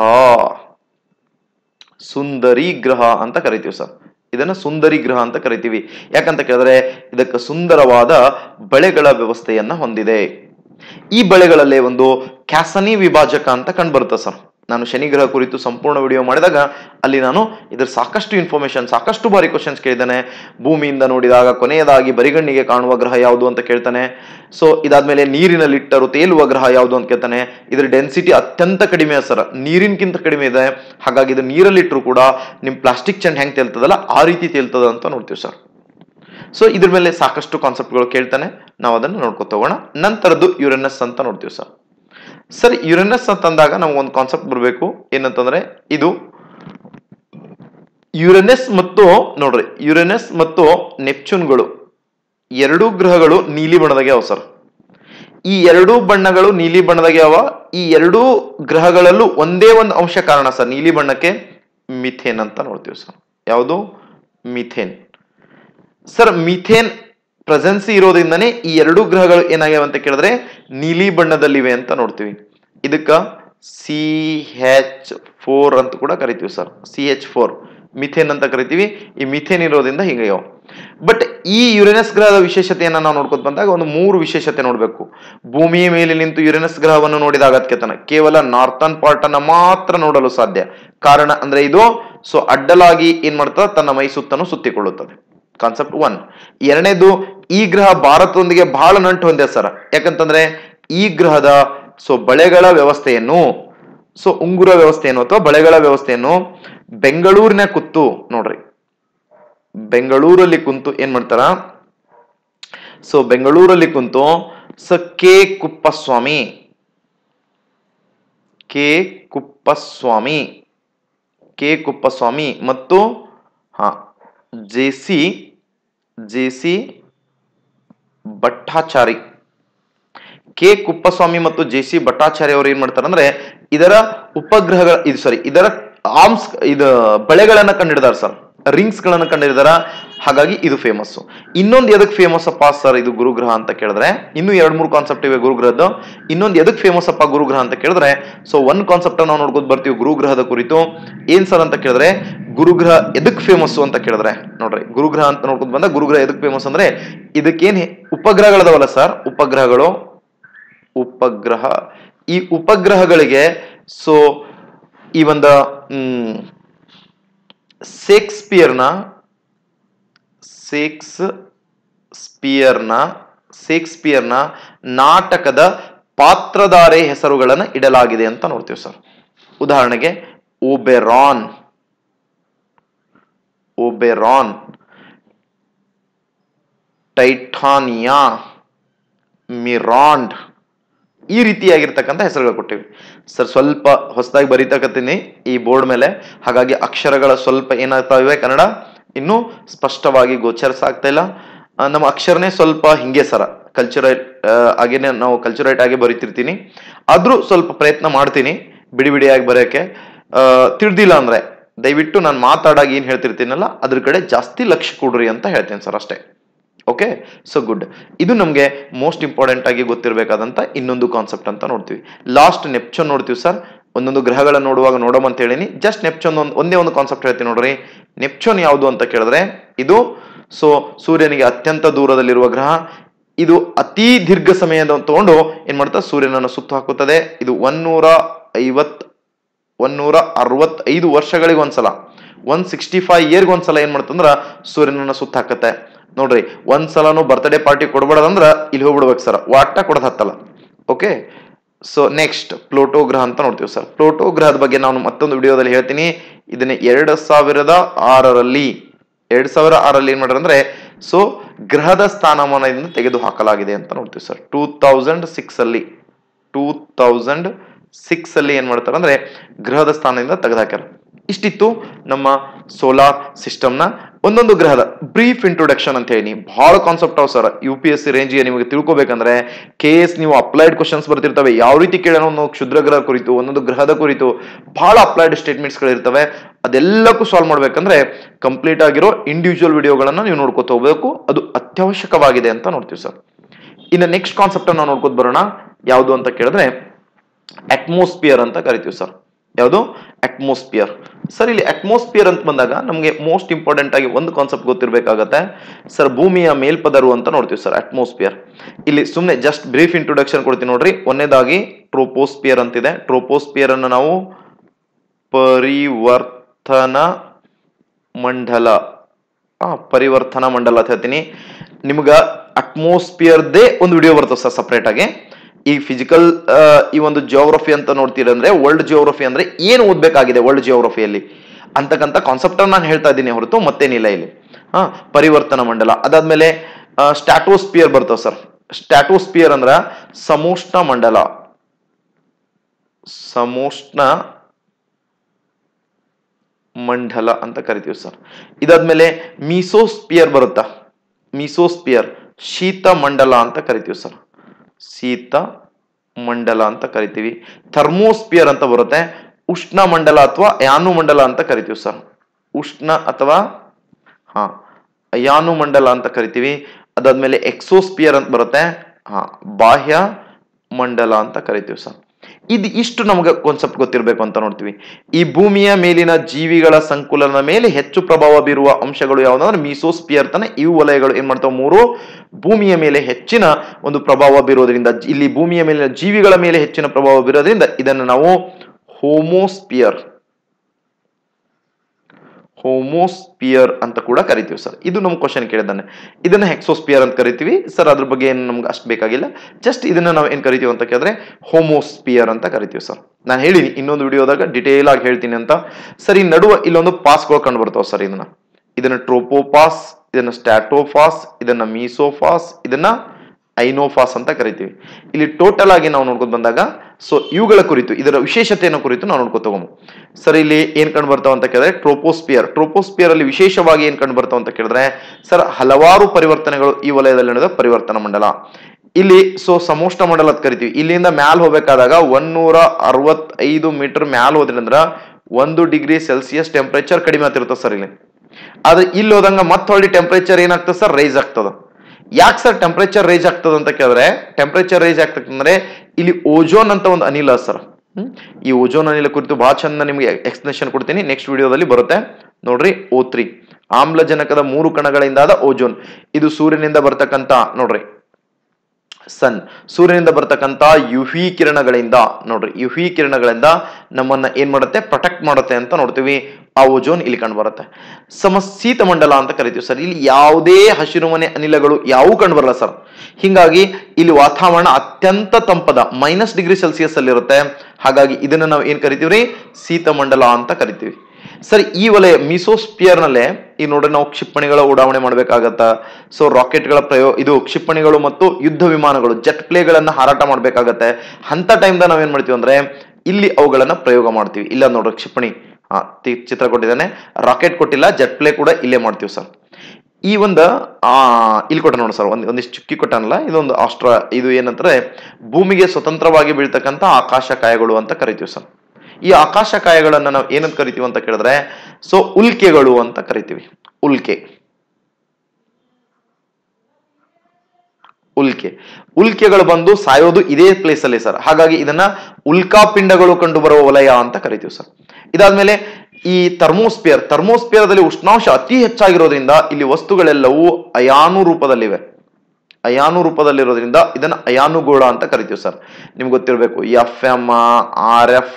ಸುಂದರಿ ಗ್ರಹ ಅಂತ ಕರಿತೀವಿ ಸರ್. ಇದನ್ನ ಸುಂದರಿ ಗ್ರಹ ಅಂತ ಕರಿತೀವಿ. ಯಾಕಂತ ಕೇಳಿದ್ರೆ ಇದಕ್ಕೆ ಸುಂದರವಾದ ಬಳೆಗಳ ವ್ಯವಸ್ಥೆಯನ್ನ ಹೊಂದಿದೆ. ಈ ಬಳೆಗಳಲ್ಲೇ ಒಂದು ಕ್ಯಾಸನಿ ವಿಭಾಜಕ ಅಂತ ಕಂಡುಬರುತ್ತೆ ಸರ್. ನಾನು ಶನಿಗ್ರಹ ಕುರಿತು ಸಂಪೂರ್ಣ ವಿಡಿಯೋ ಮಾಡಿದಾಗ ಅಲ್ಲಿ ನಾನು ಇದ್ರ ಸಾಕಷ್ಟು ಇನ್ಫಾರ್ಮೇಶನ್, ಸಾಕಷ್ಟು ಬಾರಿ ಕ್ವಶನ್ಸ್ ಕೇಳಿದ್ದಾನೆ. ಭೂಮಿಯಿಂದ ನೋಡಿದಾಗ ಕೊನೆಯದಾಗಿ ಬರಿಗಣ್ಣಿಗೆ ಕಾಣುವ ಗ್ರಹ ಯಾವುದು ಅಂತ ಕೇಳ್ತಾನೆ. ಸೊ ಇದಾದ್ಮೇಲೆ ನೀರಿನಲ್ಲಿಟ್ಟರು ತೇಲುವ ಗ್ರಹ ಯಾವುದು ಅಂತ ಕೇಳ್ತಾನೆ. ಇದ್ರ ಡೆನ್ಸಿಟಿ ಅತ್ಯಂತ ಕಡಿಮೆ ಸರ್, ನೀರಿನಕ್ಕಿಂತ ಕಡಿಮೆ ಇದೆ. ಹಾಗಾಗಿ ಇದು ನೀರಲ್ಲಿಟ್ಟರು ಕೂಡ ನಿಮ್ ಪ್ಲಾಸ್ಟಿಕ್ ಚೆಂಡ್ ಹೆಂಗ್ ತೇಲ್ತದಲ್ಲ ಆ ರೀತಿ ತೇಲ್ತದ ಅಂತ ನೋಡ್ತೀವಿ ಸರ್. ಸೊ ಇದ್ರ ಮೇಲೆ ಸಾಕಷ್ಟು ಕಾನ್ಸೆಪ್ಟ್ಗಳು ಕೇಳ್ತಾನೆ, ನಾವು ಅದನ್ನು ನೋಡ್ಕೊತ ಹೋಗೋಣ. ನಂತರದ್ದು ಯುರೇನಸ್ ಅಂತ ನೋಡ್ತೀವಿ ಸರ್. ಸರ್ ಯುರೇನಸ್ ಅಂತಂದಾಗ ನಮ್ಗೆ ಒಂದು ಕಾನ್ಸೆಪ್ಟ್ ಬರಬೇಕು, ಏನಂತಂದ್ರೆ ಇದು ಯುರೇನಸ್ ಮತ್ತು ನೋಡ್ರಿ ಯುರೇನಸ್ ಮತ್ತು ನೆಪ್ಚೂನ್ಗಳು 2 ಗ್ರಹಗಳು ನೀಲಿ ಬಣ್ಣದಾಗೆ ಅವ ಸರ್. ಈ 2 ಬಣ್ಣಗಳು ನೀಲಿ ಬಣ್ಣದಾಗೆ ಅವ. ಈ 2 ಗ್ರಹಗಳಲ್ಲೂ ಒಂದೇ ಒಂದು ಅಂಶ ಕಾರಣ ಸರ್ ನೀಲಿ ಬಣ್ಣಕ್ಕೆ, ಮಿಥೇನ್ ಅಂತ ನೋಡ್ತೀವಿ ಸರ್. ಯಾವುದು? ಮಿಥೇನ್. ಸರ್ ಮಿಥೇನ್ ಪ್ರೆಸೆನ್ಸಿ ಇರೋದ್ರಿಂದನೇ ಈ 2 ಗ್ರಹಗಳು ಏನಾಗ್ಯಾವ ಅಂತ ಕೇಳಿದ್ರೆ ನೀಲಿ ಬಣ್ಣದಲ್ಲಿವೆ ಅಂತ ನೋಡ್ತೀವಿ. ಇದಕ್ಕ CH4 ಅಂತ ಕೂಡ ಕರಿತೀವಿ ಸರ್. CH4 ಮಿಥೇನ್ ಅಂತ ಕರಿತೀವಿ. ಈ ಮಿಥೇನ್ ಇರೋದ್ರಿಂದ ಹೀಗಾಗ್ಯಾವ. ಬಟ್ ಈ ಯುರೇನಸ್ ಗ್ರಹದ ವಿಶೇಷತೆಯನ್ನ ನಾವು ನೋಡ್ಕೊತ ಬಂದಾಗ ಒಂದು 3 ವಿಶೇಷತೆ ನೋಡ್ಬೇಕು. ಭೂಮಿಯ ಮೇಲೆ ನಿಂತು ಯುರೇನಸ್ ಗ್ರಹವನ್ನು ನೋಡಿದಾಗ ಅದಕ್ಕೆ ಕೇವಲ ನಾರ್ತನ್ ಪಾರ್ಟ್ ಅನ್ನ ಮಾತ್ರ ನೋಡಲು ಸಾಧ್ಯ. ಕಾರಣ ಅಂದ್ರೆ ಇದು ಸೊ ಅಡ್ಡಲಾಗಿ ಏನ್ ಮಾಡ್ತದೆ, ತನ್ನ ಮೈ ಸುತ್ತನು ಸುತ್ತಿಕೊಳ್ಳುತ್ತದೆ. ಕಾನ್ಸೆಪ್ಟ್ 1. 2ನೇದು, ಈ ಗ್ರಹ ಭಾರತದೊಂದಿಗೆ ಬಹಳ ನಂಟು ಹೊಂದಿದೆ ಸರ್. ಯಾಕಂತಂದ್ರೆ ಈ ಗ್ರಹದ ಸೊ ಬಳೆಗಳ ವ್ಯವಸ್ಥೆಯನ್ನು, ಸೊ ಉಂಗುರ ವ್ಯವಸ್ಥೆಯನ್ನು ಅಥವಾ ಬಳೆಗಳ ವ್ಯವಸ್ಥೆಯನ್ನು ಬೆಂಗಳೂರಿನ ಕುತ್ತು ನೋಡ್ರಿ, ಬೆಂಗಳೂರಲ್ಲಿ ಕುಂತು ಏನ್ ಮಾಡ್ತಾರ, ಸೊ ಬೆಂಗಳೂರಲ್ಲಿ ಕುಂತು K Kuppuswamy, K Kuppuswamy, K Kuppuswamy ಮತ್ತು ಜೆಸಿ ಭಟ್ಟಾಚಾರಿ, ಕೆ ಕುಪ್ಪಸ್ವಾಮಿ ಮತ್ತು ಜೆಸಿ ಭಟ್ಟಾಚಾರ್ಯ ಅವರು ಏನ್ ಮಾಡ್ತಾರೆ ಅಂದ್ರೆ ಇದರ ಉಪಗ್ರಹಗಳ ಇದರ ಆರ್ಮ್ಸ್ ಬಳೆಗಳನ್ನ ಕಂಡಿಡಿದಾರ ಸರ್, ರಿಂಗ್ಸ್ ಗಳನ್ನ ಕಂಡಿಡಿದಾರ. ಹಾಗಾಗಿ ಇದು ಫೇಮಸ್. ಇನ್ನೊಂದು ಎದಕ್ ಫೇಮಸ್ ಅಪ್ಪ ಸರ್ ಇದು ಗುರುಗ್ರಹ ಅಂತ ಕೇಳಿದ್ರೆ, ಇನ್ನು 2-3 ಕಾನ್ಸೆಪ್ಟ್ ಇವೆ ಗುರುಗ್ರಹದ್ದು. ಇನ್ನೊಂದು ಎದಕ್ ಫೇಮಸ್ ಅಪ್ಪ ಗುರುಗ್ರಹ ಅಂತ ಕೇಳಿದ್ರೆ, ಸೊ ಒಂದ್ ಕಾನ್ಸೆಪ್ಟ್ ನಾವು ನೋಡ್ಕೊಂಡು ಬರ್ತೀವಿ ಗುರುಗ್ರಹದ ಕುರಿತು. ಏನ್ ಸರ್ ಅಂತ ಕೇಳಿದ್ರೆ, ಗುರುಗ್ರಹ ಎದಕ್ ಫೇಮಸ್ ಅಂತ ಕೇಳಿದ್ರೆ ನೋಡ್ರಿ, ಗುರುಗ್ರಹ ಅಂತ ನೋಡ್ಕೊಂಡು ಬಂದ ಗುರುಗ್ರಹ ಎದಕ್ ಫೇಮಸ್ ಅಂದ್ರೆ ಇದಕ್ಕೇನ್ ಉಪಗ್ರಹಗಳದವಲ್ಲ ಸರ್, ಉಪಗ್ರಹಗಳು, ಉಪಗ್ರಹ, ಈ ಉಪಗ್ರಹಗಳಿಗೆ ಸೊ ಈ ಒಂದು ಶೇಕ್ಸ್ಪಿಯರ್ನ ನಾಟಕದ ಪಾತ್ರಧಾರೆ ಹೆಸರುಗಳನ್ನು ಇಡಲಾಗಿದೆ ಅಂತ ನೋಡ್ತೀವಿ ಸರ್. ಉದಾಹರಣೆಗೆ ಓಬೆರಾನ್, ಟೈಟಾನಿಯಾ, ಮಿರಾಂಡ್, ಈ ರೀತಿಯಾಗಿರ್ತಕ್ಕಂಥ ಹೆಸರುಗಳು ಕೊಟ್ಟಿವಿ ಸರ್. ಸ್ವಲ್ಪ ಹೊಸದಾಗಿ ಬರೀತಕತ್ತೀನಿ ಈ ಬೋರ್ಡ್ ಮೇಲೆ, ಹಾಗಾಗಿ ಅಕ್ಷರಗಳ ಸ್ವಲ್ಪ ಏನಾಗ್ತಾ ಇವೆ, ಕನ್ನಡ ಇನ್ನೂ ಸ್ಪಷ್ಟವಾಗಿ ಗೋಚರಿಸ ಆಗ್ತಾ ಇಲ್ಲ. ನಮ್ಮ ಅಕ್ಷರನೇ ಸ್ವಲ್ಪ ಹಿಂಗೆ ಸರ, ಕಲ್ಚರಲ್ ಹಾಗೇನೆ ನಾವು ಕಲ್ಚರೇಟ್ ಆಗಿ ಬರೀತಿರ್ತೀನಿ, ಆದ್ರೂ ಸ್ವಲ್ಪ ಪ್ರಯತ್ನ ಮಾಡ್ತೀನಿ ಬಿಡಿ ಬಿಡಿಯಾಗಿ ಬರೆಯಕ್ಕೆ. ತಿಳಿದಿಲ್ಲ ಅಂದ್ರೆ ದಯವಿಟ್ಟು ನಾನು ಮಾತಾಡಾಗ ಏನ್ ಹೇಳ್ತಿರ್ತೀನಲ್ಲ ಅದ್ರ ಕಡೆ ಜಾಸ್ತಿ ಲಕ್ಷ್ಯ ಕೊಡ್ರಿ ಅಂತ ಹೇಳ್ತೇನೆ ಸರ್, ಅಷ್ಟೇ. Okay, so good. ಇದು ನಮಗೆ ಮೋಸ್ಟ್ ಇಂಪಾರ್ಟೆಂಟ್ ಆಗಿ ಗೊತ್ತಿರಬೇಕಾದಂತ ಇನ್ನೊಂದು ಕಾನ್ಸೆಪ್ಟ್ ಅಂತ ನೋಡ್ತೀವಿ. ಲಾಸ್ಟ್ ನೆಪ್ಚೂನ್ ನೋಡ್ತೀವಿ ಸರ್. ಒಂದೊಂದು ಗ್ರಹಗಳನ್ನ ನೋಡುವಾಗ ನೋಡೋಮ ಅಂತ ಹೇಳಿನಿ. ಜಸ್ಟ್ ನೆಪ್ಚೂನ್ ಒಂದೇ ಒಂದು ಕಾನ್ಸೆಪ್ಟ್ ಹೇಳ್ತೀನಿ ನೋಡ್ರಿ. ನೆಪ್ಚೂನ್ ಯಾವುದು ಅಂತ ಕೇಳಿದ್ರೆ ಇದು ಸೂರ್ಯನಿಗೆ ಅತ್ಯಂತ ದೂರದಲ್ಲಿರುವ ಗ್ರಹ. ಇದು ಅತಿ ದೀರ್ಘ ಸಮಯದ ತಗೊಂಡು ಏನ್ ಮಾಡ್ತಾ ಸೂರ್ಯನನ್ನು ಸುತ್ತು ಹಾಕುತ್ತದೆ. ಇದು 165 ವರ್ಷಗಳಿಗೆ ಒಂದ್ಸಲ, 165 ಇಯರ್ಗೆ ಒಂದ್ಸಲ ಏನ್ ಮಾಡ್ತಂದ್ರ ಸೂರ್ಯನನ್ನ ಸುತ್ತ ಹಾಕತ್ತೆ ನೋಡ್ರಿ. ಒಂದ್ಸಲನು ಬರ್ತ್ಡೇ ಪಾರ್ಟಿ ಕೊಡ್ಬೇಡದಂದ್ರ ಇಲ್ಲಿ ಹೋಗ್ಬಿಡ್ಬೇಕು ಸರ್, ವಾಟ ಕೊಡದ್ ಹತ್ತಲ್ಲ. ಓಕೆ, ಸೊ ನೆಕ್ಸ್ಟ್ ಪ್ಲೂಟೋ ಗ್ರಹ ಅಂತ ನೋಡ್ತೀವಿ ಸರ್. ಪ್ಲೂಟೋ ಗ್ರಹದ ಬಗ್ಗೆ ನಾನು ಮತ್ತೊಂದು ವಿಡಿಯೋದಲ್ಲಿ ಹೇಳ್ತೀನಿ. ಇದನ್ನ 2006ರಲ್ಲಿ ಏನ್ ಮಾಡ್ಯಾರ ಅಂದ್ರೆ ಗ್ರಹದ ಸ್ಥಾನಮಾನದಿಂದ ತೆಗೆದು ಹಾಕಲಾಗಿದೆ ಅಂತ ನೋಡ್ತೀವಿ ಸರ್. 2006 ಅಲ್ಲಿ ಏನ್ ಮಾಡ್ತಾರ ಅಂದ್ರೆ ಗ್ರಹದ ಸ್ಥಾನದಿಂದ ತೆಗೆದುಹಾಕ್ಯಾರ. ಇಷ್ಟಿತ್ತು ನಮ್ಮ ಸೋಲಾರ್ ಸಿಸ್ಟಮ್ನ ಒಂದೊಂದು ಗ್ರಹದ ಬ್ರೀಫ್ ಇಂಟ್ರೊಡಕ್ಷನ್ ಅಂತ ಹೇಳಿ. ಬಹಳ ಕಾನ್ಸೆಪ್ಟ್ ಅವ ಸರ್. UPSC ರೇಂಜ್ಗೆ ನಿಮಗೆ ತಿಳ್ಕೊಬೇಕಂದ್ರೆ KS ನೀವು ಅಪ್ಲೈಡ್ ಕ್ವಶನ್ಸ್ ಬರ್ತಿರ್ತವೆ. ಯಾವ ರೀತಿ ಕೇಳೋಣ, ಕ್ಷುದ್ರ ಗ್ರಹ ಕುರಿತು, ಒಂದೊಂದು ಗ್ರಹದ ಕುರಿತು ಬಹಳ ಅಪ್ಲೈಡ್ ಸ್ಟೇಟ್ಮೆಂಟ್ಸ್ ಗಳಿರ್ತವೆ. ಅದೆಲ್ಲಕ್ಕೂ ಸಾಲ್ವ್ ಮಾಡ್ಬೇಕಂದ್ರೆ ಕಂಪ್ಲೀಟ್ ಆಗಿರೋ ಇಂಡಿವಿಜುವಲ್ ವಿಡಿಯೋಗಳನ್ನ ನೀವು ನೋಡ್ಕೊತ ಹೋಗ್ಬೇಕು. ಅದು ಅತ್ಯವಶ್ಯಕವಾಗಿದೆ ಅಂತ ನೋಡ್ತೀವಿ ಸರ್. ಇನ್ನು ನೆಕ್ಸ್ಟ್ ಕಾನ್ಸೆಪ್ಟ್ ನಾವು ನೋಡ್ಕೊತ ಬರೋಣ. ಯಾವುದು ಅಂತ ಕೇಳಿದ್ರೆ ಅಟ್ಮಾಸ್ಫಿಯರ್ ಅಂತ ಕರಿತೀವಿ ಸರ್. ಯಾವುದು? ಅಟ್ಮಾಸ್ಫಿಯರ್. ಸರ್, ಇಲ್ಲಿ ಅಟ್ಮಾಸ್ಫಿಯರ್ ಅಂತ ಬಂದಾಗ ನಮಗೆ ಮೋಸ್ಟ್ ಇಂಪಾರ್ಟೆಂಟ್ ಆಗಿ ಒಂದು ಕಾನ್ಸೆಪ್ಟ್ ಗೊತ್ತಿರಬೇಕಾಗತ್ತೆ ಸರ್. ಭೂಮಿಯ ಮೇಲ್ಪದರು ಅಂತ ನೋಡ್ತೀವಿ ಸರ್ ಅಟ್ಮಾಸ್ಫಿಯರ್. ಇಲ್ಲಿ ಸುಮ್ಮನೆ ಜಸ್ಟ್ ಬ್ರೀಫ್ ಇಂಟ್ರೊಡಕ್ಷನ್ ಕೊಡ್ತೀನಿ ನೋಡ್ರಿ. ಒಂದನೇದಾಗಿ ಟ್ರೋಪೋಸ್ಫಿಯರ್ ಅಂತಿದೆ. ಟ್ರೋಪೋಸ್ಫಿಯರ್ ಅನ್ನು ನಾವು ಪರಿವರ್ತನ ಮಂಡಲ ಅಂತ ಹೇಳ್ತೀನಿ. ನಿಮ್ಗ ಅಟ್ಮಾಸ್ಫಿಯರ್ದೇ ಒಂದು ವಿಡಿಯೋ ಬರ್ತದೆ ಸರ್ ಸಪರೇಟ್ ಆಗಿ. ಈ ಫಿಸಿಕಲ್ ಈ ಒಂದು ಜಿಯೋಗ್ರಫಿ ಅಂತ ನೋಡ್ತೀರ ಅಂದ್ರೆ ವರ್ಲ್ಡ್ ಜಿಯೋಗ್ರಫಿ ಅಂದ್ರೆ ಏನು ಓದ್ಬೇಕಾಗಿದೆ ವರ್ಲ್ಡ್ ಜಿಯೋಗ್ರಫಿಯಲ್ಲಿ ಅಂತಕ್ಕಂಥ ಕಾನ್ಸೆಪ್ಟ್ ನಾನು ಹೇಳ್ತಾ ಇದ್ದೀನಿ ಹೊರತು ಮತ್ತೇನಿಲ್ಲ ಇಲ್ಲಿ. ಪರಿವರ್ತನ ಮಂಡಲ. ಅದಾದ್ಮೇಲೆ ಸ್ಟ್ಯಾಟೋಸ್ಫಿಯರ್ ಬರ್ತದೆ ಸರ್. ಸ್ಟ್ಯಾಟೋಸ್ಫಿಯರ್ ಅಂದ್ರ ಸಮೋಷ್ಣ ಮಂಡಲ. ಸಮೋಷ್ಣ ಮಂಡಲ ಅಂತ ಕರಿತೀವಿ ಸರ್. ಇದಾದ್ಮೇಲೆ ಮೀಸೋಸ್ಫಿಯರ್ ಬರುತ್ತಾ. ಮೀಸೋಸ್ಫಿಯರ್ ಶೀತ ಮಂಡಲ ಅಂತ ಕರಿತೀವಿ ಸರ್. ಶೀತ ಮಂಡಲ ಅಂತ ಕರಿತೀವಿ. ಥರ್ಮೋಸ್ಫಿಯರ್ ಅಂತ ಬರುತ್ತೆ. ಉಷ್ಣ ಮಂಡಲ ಅಥವಾ ಯಾನು ಮಂಡಲ ಅಂತ ಕರಿತೀವಿ ಸರ್. ಉಷ್ಣ ಅಥವಾ ಯಾನು ಮಂಡಲ ಅಂತ ಕರಿತೀವಿ. ಅದಾದ್ಮೇಲೆ ಎಕ್ಸೋಸ್ಫಿಯರ್ ಅಂತ ಬರುತ್ತೆ. ಬಾಹ್ಯ ಮಂಡಲ ಅಂತ ಕರಿತೀವಿ ಸರ್. ಇಷ್ಟು ನಮ್ಗೆ ಕಾನ್ಸೆಪ್ಟ್ ಗೊತ್ತಿರಬೇಕು ಅಂತ ನೋಡ್ತೀವಿ. ಈ ಭೂಮಿಯ ಮೇಲಿನ ಜೀವಿಗಳ ಸಂಕುಲನ ಮೇಲೆ ಹೆಚ್ಚು ಪ್ರಭಾವ ಬೀರುವ ಅಂಶಗಳು ಯಾವ್ದಂದ್ರೆ ಮೀಸೋಸ್ಫಿಯರ್ ತಾನೆ. ಇವು ವಲಯಗಳು ಏನ್ ಮಾಡ್ತಾವ, ಮೂರು ಭೂಮಿಯ ಮೇಲೆ ಹೆಚ್ಚಿನ ಒಂದು ಪ್ರಭಾವ ಬೀರೋದ್ರಿಂದ, ಇಲ್ಲಿ ಭೂಮಿಯ ಮೇಲಿನ ಜೀವಿಗಳ ಮೇಲೆ ಹೆಚ್ಚಿನ ಪ್ರಭಾವ ಬೀರೋದ್ರಿಂದ ಇದನ್ನು ನಾವು ಹೋಮೋಸ್ಫಿಯರ್ ಅಂತ ಕೂಡ ಕರಿತೀವಿ ಸರ್. ಇದು ನಮ್ ಕ್ವಶನ್ ಕೇಳಿದ್ದಾನೆ. ಇದನ್ನ ಹೆಕ್ಸೋಸ್ಫಿಯರ್ ಅಂತ ಕರಿತೀವಿ ಸರ್. ಅದ್ರ ಬಗ್ಗೆ ಏನು ನಮ್ಗೆ ಅಷ್ಟು ಬೇಕಾಗಿಲ್ಲ. ಜಸ್ಟ್ ಇದನ್ನ ನಾವು ಏನ್ ಕರಿತೀವಿ ಅಂತ ಕೇಳಿದ್ರೆ ಹೋಮೋಸ್ಫಿಯರ್ ಅಂತ ಕರಿತೀವಿ ಸರ್. ನಾನು ಹೇಳಿನಿ ಇನ್ನೊಂದು ವಿಡಿಯೋದಾಗ ಡಿಟೇಲ್ ಆಗಿ ಹೇಳ್ತೀನಿ ಅಂತ ಸರ್. ಈ ನಡುವ ಇಲ್ಲೊಂದು ಪಾಸ್ಗಳು ಕಂಡು ಬರ್ತಾವ ಸರ್. ಇದನ್ನ ಟ್ರೋಪೋಪಾಸ್, ಇದನ್ನ ಸ್ಟ್ಯಾಟೋಫಾಸ್, ಇದನ್ನ ಮೀಸೋಫಾಸ್, ಇದನ್ನ ಐನೋಫಾಸ್ ಅಂತ ಕರಿತೀವಿ. ಇಲ್ಲಿ ಟೋಟಲ್ ಆಗಿ ನಾವು ನೋಡ್ಕೊಂಡು ಬಂದಾಗ ಇವುಗಳ ಕುರಿತು, ಇದರ ವಿಶೇಷತೆಯನ್ನು ಕುರಿತು ನಾವು ನೋಡ್ಕೊ ತಗೊಂಡು ಸರ್. ಇಲ್ಲಿ ಏನ್ ಕಂಡು ಬರ್ತಾವ ಅಂತ ಕೇಳಿದ್ರೆ ಟ್ರೋಪೋಸ್ಫಿಯರ್ ಅಲ್ಲಿ ವಿಶೇಷವಾಗಿ ಏನ್ ಕಂಡು ಬರ್ತಾವ ಅಂತ ಕೇಳಿದ್ರೆ ಸರ್ ಹಲವಾರು ಪರಿವರ್ತನೆಗಳು ಈ ವಲಯದಲ್ಲಿ ನಡೆದ ಪರಿವರ್ತನಾ ಮಂಡಲ. ಇಲ್ಲಿ ಸಮೋಷ್ಣ ಮಂಡಲ ಅಂತ ಕರಿತೀವಿ. ಇಲ್ಲಿಂದ ಮ್ಯಾಲ್ ಹೋಗ್ಬೇಕಾದಾಗ 165 ಮೀಟರ್ ಮ್ಯಾಲ್ ಹೋದ್ರಿಂದ 1 ಡಿಗ್ರಿ ಸೆಲ್ಸಿಯಸ್ ಟೆಂಪರೇಚರ್ ಕಡಿಮೆ ಆಗ್ತಿರ್ತದೆ ಸರ್ ಇಲ್ಲಿ. ಆದ್ರೆ ಇಲ್ಲಿ ಹೋದಂಗ ಮತ್ತೆ ಹೊಳ್ಳಿ ಟೆಂಪರೇಚರ್ ಏನಾಗ್ತದೆ ಸರ್, ರೈಸ್ ಆಗ್ತದ. ಯಾಕೆ ಸರ್ ಟೆಂಪರೇಚರ್ ರೈಸ್ ಆಗ್ತದ ಅಂತ ಕೇಳಿದ್ರೆ, ಟೆಂಪರೇಚರ್ ರೈಸ್ ಆಗ್ತದಂದ್ರೆ ಇಲ್ಲಿ ಓಜೋನ್ ಅಂತ ಒಂದು ಅನಿಲ ಸರ್. ಈ ಓಜೋನ್ ಅನಿಲ ಕುರಿತು ಬಹಳ ಚಂದ ನಿಮಗೆ ಎಕ್ಸ್ಪ್ಲನೇಷನ್ ಕೊಡ್ತೀನಿ, ನೆಕ್ಸ್ಟ್ ವಿಡಿಯೋದಲ್ಲಿ ಬರುತ್ತೆ ನೋಡ್ರಿ. O3 ಆಮ್ಲಜನಕದ 3 ಕಣಗಳಿಂದಾದ ಓಜೋನ್. ಇದು ಸೂರ್ಯನಿಂದ ಬರ್ತಕ್ಕಂತ ನೋಡ್ರಿ ಸೂರ್ಯನಿಂದ ಬರ್ತಕ್ಕಂತ ಯುವಿ ಕಿರಣಗಳಿಂದ ನಮ್ಮನ್ನ ಏನ್ ಮಾಡುತ್ತೆ, ಪ್ರೊಟೆಕ್ಟ್ ಮಾಡುತ್ತೆ ಅಂತ ನೋಡ್ತೀವಿ. ಆ ಓಜೋನ್ ಇಲ್ಲಿ ಕಂಡು ಬರುತ್ತೆ. ಶೀತ ಮಂಡಲ ಅಂತ ಕರಿತೀವಿ ಸರ್. ಇಲ್ಲಿ ಯಾವುದೇ ಹಸಿರುಮನೆ ಅನಿಲಗಳು ಯಾವು ಕಂಡು ಬರಲ್ಲ ಸರ್. ಹಿಂಗಾಗಿ ಇಲ್ಲಿ ವಾತಾವರಣ ಅತ್ಯಂತ ತಂಪದ -°C ಅಲ್ಲಿರುತ್ತೆ. ಹಾಗಾಗಿ ಇದನ್ನ ನಾವು ಏನ್ ಕರಿತೀವ್ರಿ, ಶೀತ ಮಂಡಲ ಅಂತ ಕರಿತೀವಿ ಸರ್. ಈ ವಲಯ ಮೀಸೋಸ್ಫಿಯರ್ ನಲ್ಲೇ ಈ ನೋಡ್ರಿ ನಾವು ಕ್ಷಿಪಣಿಗಳ ಉಡಾವಣೆ ಮಾಡ್ಬೇಕಾಗತ್ತ. ರಾಕೆಟ್ಗಳ ಇದು ಕ್ಷಿಪಣಿಗಳು ಮತ್ತು ಯುದ್ಧ ವಿಮಾನಗಳು ಜೆಟ್ ಪ್ಲೇಗಳನ್ನ ಹಾರಾಟ ಮಾಡ್ಬೇಕಾಗತ್ತೆ. ಅಂತ ಟೈಮ್ದ ನಾವೇನ್ ಮಾಡ್ತೀವಿ ಅಂದ್ರೆ ಇಲ್ಲಿ ಅವುಗಳನ್ನ ಪ್ರಯೋಗ ಮಾಡ್ತೀವಿ. ಇಲ್ಲ ನೋಡ್ರಿ ಕ್ಷಿಪಣಿ ಚಿತ್ರ ಕೊಟ್ಟಿದ್ದಾನೆ, ರಾಕೆಟ್ ಕೊಟ್ಟಿಲ್ಲ, ಜೆಟ್ ಪ್ಲೇ ಕೂಡ ಇಲ್ಲೇ ಮಾಡ್ತೀವಿ ಸರ್. ಈ ಒಂದು ಇಲ್ಲಿ ಕೊಟ್ಟ ನೋಡಿ ಸರ್, ಒಂದಿಷ್ಟು ಚುಕ್ಕಿ ಕೊಟ್ಟನಲ್ಲ, ಇದೊಂದು ಇದು ಏನಂದ್ರೆ ಭೂಮಿಗೆ ಸ್ವತಂತ್ರವಾಗಿ ಬೀಳ್ತಕ್ಕಂಥ ಆಕಾಶಕಾಯಗಳು ಅಂತ ಕರಿತೀವಿ ಸರ್. ಈ ಆಕಾಶಕಾಯಗಳನ್ನ ನಾವು ಏನಂತ ಕರಿತೀವಿ ಅಂತ ಕೇಳಿದ್ರೆ ಸೊ ಉಲ್ಕೆಗಳು ಅಂತ ಕರಿತೀವಿ. ಉಲ್ಕೆಗಳು ಬಂದು ಸಾಯೋದು ಇದೇ ಪ್ಲೇಸ್ ಅಲ್ಲಿ ಸರ್. ಹಾಗಾಗಿ ಇದನ್ನ ಉಲ್ಕಾಪಿಂಡಗಳು ಕಂಡು ಬರುವ ವಲಯ ಅಂತ ಕರಿತೀವಿ ಸರ್. ಇದಾದ್ಮೇಲೆ ಈ ಥರ್ಮೋಸ್ಪಿಯರ್ದಲ್ಲಿ ಉಷ್ಣಾಂಶ ಅತಿ ಹೆಚ್ಚಾಗಿರೋದ್ರಿಂದ ಇಲ್ಲಿ ವಸ್ತುಗಳೆಲ್ಲವೂ ಅಯಾನು ರೂಪದಲ್ಲಿರೋದ್ರಿಂದ ಇದನ್ನ ಅಯಾನುಗೋಳ ಅಂತ ಕರಿತೀವಿ ಸರ್. ನಿಮ್ಗೆ ಗೊತ್ತಿರಬೇಕು FM, RF,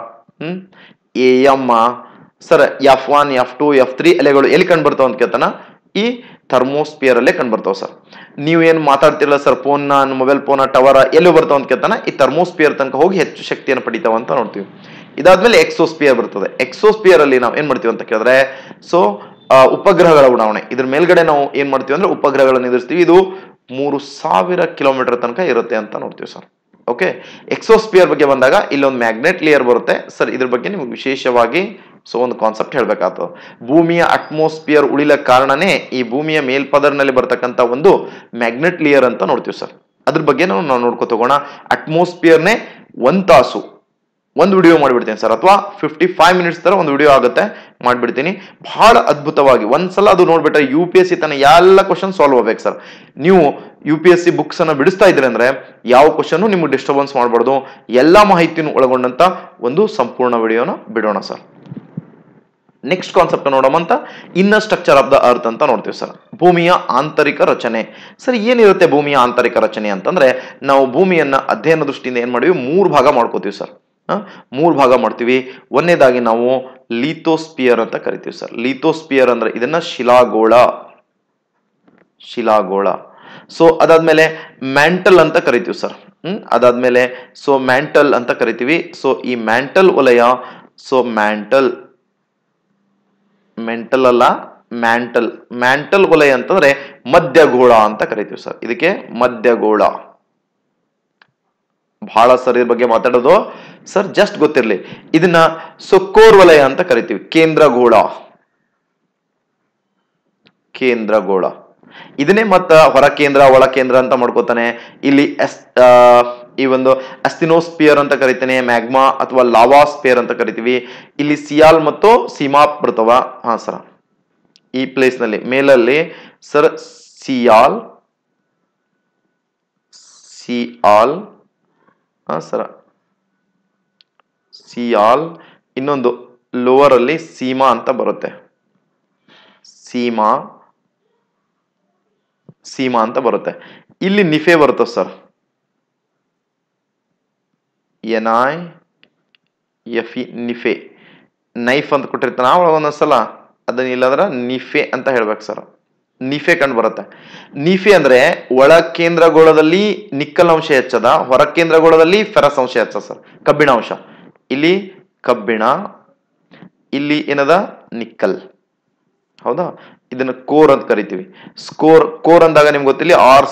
AM sir, F1, F2, F3 ಎಲೆಗಳು ಎಲ್ಲಿ ಕಂಡು ಬರ್ತಾವ ಅಂತ ಕೇಳ್ತಾನ, ಈ ಥರ್ಮೋಸ್ಪಿಯರ್ ಅಲ್ಲೇ ಕಂಡು ಬರ್ತಾವ ಸರ್. ನೀವೇನು ಮಾತಾಡ್ತಿರಲ್ಲ ಸರ್, ಮೊಬೈಲ್ ಫೋನ್ ಟವರ್ ಎಲ್ಲಿ ಬರ್ತಾವ ಅಂತ ಕೇಳ್ತಾನ, ಈ ಥರ್ಮೋಸ್ಪಿಯರ್ ತನಕ ಹೋಗಿ ಹೆಚ್ಚು ಶಕ್ತಿಯನ್ನು ಪಡಿತಾವ ಅಂತ ನೋಡ್ತೀವಿ. ಇದಾದ್ಮೇಲೆ ಎಕ್ಸೋಸ್ಪಿಯರ್ ಬರ್ತದೆ. ಎಕ್ಸೋಸ್ಪಿಯರ್ ಅಲ್ಲಿ ನಾವು ಏನ್ ಮಾಡ್ತೀವಿ ಅಂತ ಕೇಳಿದ್ರೆ ಸೊ ಉಪಗ್ರಹಗಳ ಉಡಾವಣೆ. ಇದ್ರ ಮೇಲ್ಗಡೆ ನಾವು ಏನ್ ಮಾಡ್ತೀವಿ ಅಂದ್ರೆ ಉಪಗ್ರಹಗಳನ್ನು ಎದುರಿಸ್ತೀವಿ. ಇದು 3000 ಕಿಲೋಮೀಟರ್ ತನಕ ಇರುತ್ತೆ ಅಂತ ನೋಡ್ತೀವಿ ಸರ್. ಓಕೆ, ಎಕ್ಸೋಸ್ಪಿಯರ್ ಬಗ್ಗೆ ಬಂದಾಗ ಇಲ್ಲೊಂದು ಮ್ಯಾಗ್ನೆಟ್ ಲೇಯರ್ ಬರುತ್ತೆ ಸರ್. ಇದ್ರ ಬಗ್ಗೆ ನಿಮ್ಗೆ ವಿಶೇಷವಾಗಿ ಸೊ ಒಂದು ಕಾನ್ಸೆಪ್ಟ್ ಹೇಳ್ಬೇಕಾಗ್ತದೆ. ಭೂಮಿಯ ಅಟ್ಮಾಸ್ಫಿಯರ್ ಉಳಿಲಕ್ಕ ಕಾರಣನೇ ಈ ಭೂಮಿಯ ಮೇಲ್ಪದರ್ನಲ್ಲಿ ಬರ್ತಕ್ಕಂಥ ಒಂದು ಮ್ಯಾಗ್ನೆಟ್ ಲೇಯರ್ ಅಂತ ನೋಡ್ತೀವಿ ಸರ್. ಅದ್ರ ಬಗ್ಗೆ ನಾವು ನೋಡ್ಕೊ ತಗೋಣ. ಅಟ್ಮಾಸ್ಫಿಯರ್ನೇ 1 ತಾಸು ಒಂದು ವಿಡಿಯೋ ಮಾಡಿಬಿಡ್ತೀನಿ ಸರ್, ಅಥವಾ 55 ಮಿನಿಟ್ಸ್ ತರ ಒಂದು ವಿಡಿಯೋ ಆಗುತ್ತೆ, ಮಾಡಿಬಿಡ್ತೀನಿ. ಬಹಳ ಅದ್ಭುತವಾಗಿ ಒಂದ್ಸಲ ಅದು ನೋಡ್ಬಿಟ್ರೆ UPSC ತನ್ನ ಎಲ್ಲ ಕ್ವಶನ್ ಸಾಲ್ವ್ ಆಗ್ಬೇಕು ಸರ್. ನೀವು UPSC ಬುಕ್ಸ್ ಅನ್ನ ಬಿಡಿಸ್ತಾ ಇದ್ರೆ ಅಂದ್ರೆ ಯಾವ ಕ್ವಶನ್ ನಿಮ್ಗೆ ಡಿಸ್ಟರ್ಬೆನ್ಸ್ ಮಾಡಬಾರ್ದು, ಎಲ್ಲಾ ಮಾಹಿತಿನೂ ಒಳಗೊಂಡಂತ ಒಂದು ಸಂಪೂರ್ಣ ವಿಡಿಯೋನ ಬಿಡೋಣ ಸರ್. ನೆಕ್ಸ್ಟ್ ಕಾನ್ಸೆಪ್ಟ್ ನೋಡೋಮಂತ inner structure of the earth ಅಂತ ನೋಡ್ತೀವಿ ಸರ್. ಭೂಮಿಯ ಆಂತರಿಕ ರಚನೆ. ಸರ್ ಏನಿರುತ್ತೆ ಭೂಮಿಯ ಆಂತರಿಕ ರಚನೆ ಅಂತಂದ್ರೆ, ನಾವು ಭೂಮಿಯನ್ನ ಅಧ್ಯಯನ ದೃಷ್ಟಿಯಿಂದ ಏನ್ ಮಾಡಿವಿ, 3 ಭಾಗ ಮಾಡ್ಕೋತೀವಿ ಸರ್. 3 ಭಾಗ ಮಾಡ್ತೀವಿ. ಒಂದನೇದಾಗಿ ನಾವು ಲಿಥೋಸ್ಪಿಯರ್ ಅಂತ ಕರಿತೀವಿ ಸರ್. ಲಿಥೋಸ್ಪಿಯರ್ ಅಂದ್ರೆ ಇದನ್ನ ಶಿಲಾಗೋಳ. ಸೊ ಅದಾದ್ಮೇಲೆ ಮ್ಯಾಂಟಲ್ ಅಂತ ಕರಿತೀವಿ ಸರ್. ಅದಾದ್ಮೇಲೆ ಸೊ ಮ್ಯಾಂಟಲ್ ಅಂತ ಕರಿತೀವಿ. ಸೊ ಈ ಮ್ಯಾಂಟಲ್ ವಲಯ, ಸೊ ಮ್ಯಾಂಟಲ್ ಅಲ್ಲ, ಮ್ಯಾಂಟಲ್ ವಲಯ ಅಂತಂದ್ರೆ ಮಧ್ಯಗೋಳ ಅಂತ ಕರಿತೀವಿ ಸರ್. ಇದಕ್ಕೆ ಮಧ್ಯಗೋಳ. ಬಹಳ ಸರ್ ಇದ್ರ ಬಗ್ಗೆ ಮಾತಾಡೋದು ಸರ್, ಜಸ್ಟ್ ಗೊತ್ತಿರ್ಲಿ. ಇದನ್ನ ಸೊ ಕೋರ್ ವಲಯ ಅಂತ ಕರಿತೀವಿ. ಕೇಂದ್ರಗೋಳ. ಇದನ್ನೇ ಮತ್ತ ಹೊರ ಕೇಂದ್ರ ಒಳ ಕೇಂದ್ರ ಅಂತ ಮಾಡ್ಕೋತಾನೆ. ಇಲ್ಲಿ ಈ ಒಂದು ಅಸ್ತಿನೋಸ್ಪಿಯರ್ ಅಂತ ಕರಿತೇನೆ, ಮ್ಯಾಗ್ಮಾ ಅಥವಾ ಲಾವಾ ಸ್ಪಿಯರ್ ಅಂತ ಕರಿತೀವಿ. ಇಲ್ಲಿ ಸಿಯಾಲ್ ಮತ್ತು ಸೀಮಾಪ್ ಬರ್ತವ. ಹಾ ಸರ್, ಈ ಪ್ಲೇಸ್ ನಲ್ಲಿ ಮೇಲಲ್ಲಿ ಸರ್ ಸಿಯಾಲ್ ಸರ್, ಸಿಯಾಲ್. ಇನ್ನೊಂದು ಲೋವರ್ ಅಲ್ಲಿ ಸೀಮಾ ಅಂತ ಬರುತ್ತೆ, ಸೀಮಾ ಅಂತ ಬರುತ್ತೆ. ಇಲ್ಲಿ ನಿಫೆ ಬರುತ್ತೆ ಸರ್, NIFE ನಿಫೆ. ನೈಫ್ ಅಂತ ಕೊಟ್ಟಿರ್ತಾನ ಒಂದೊಂದ್ಸಲ, ಅದನ್ನ ಇಲ್ಲಾಂದ್ರೆ ನಿಫೆ ಅಂತ ಹೇಳ್ಬೇಕು ಸರ್. ನಿಫೆ ಕಂಡು ಬರುತ್ತೆ. ನಿಫೆ ಅಂದ್ರೆ ಒಳ ಕೇಂದ್ರಗೋಳದಲ್ಲಿ ನಿಕ್ಕಲ್ ಅಂಶ ಹೆಚ್ಚದ, ಹೊರ ಕೇಂದ್ರಗೋಳದಲ್ಲಿ ಫೆರಸ್ ಅಂಶ ಹೆಚ್ಚದ ಸರ್, ಕಬ್ಬಿಣ ಅಂಶ. ಇಲ್ಲಿ ಕಬ್ಬಿಣ, ಇಲ್ಲಿ ಏನದ ನಿಕ್ಕಲ್. ಹೌದಾ, ಇದನ್ನ ಕೋರ್ ಅಂತ ಕರಿತೀವಿ. ಕೋರ್ ಅಂದಾಗ ನಿಮ್ಗೆ ಗೊತ್ತಿಲ್ಲ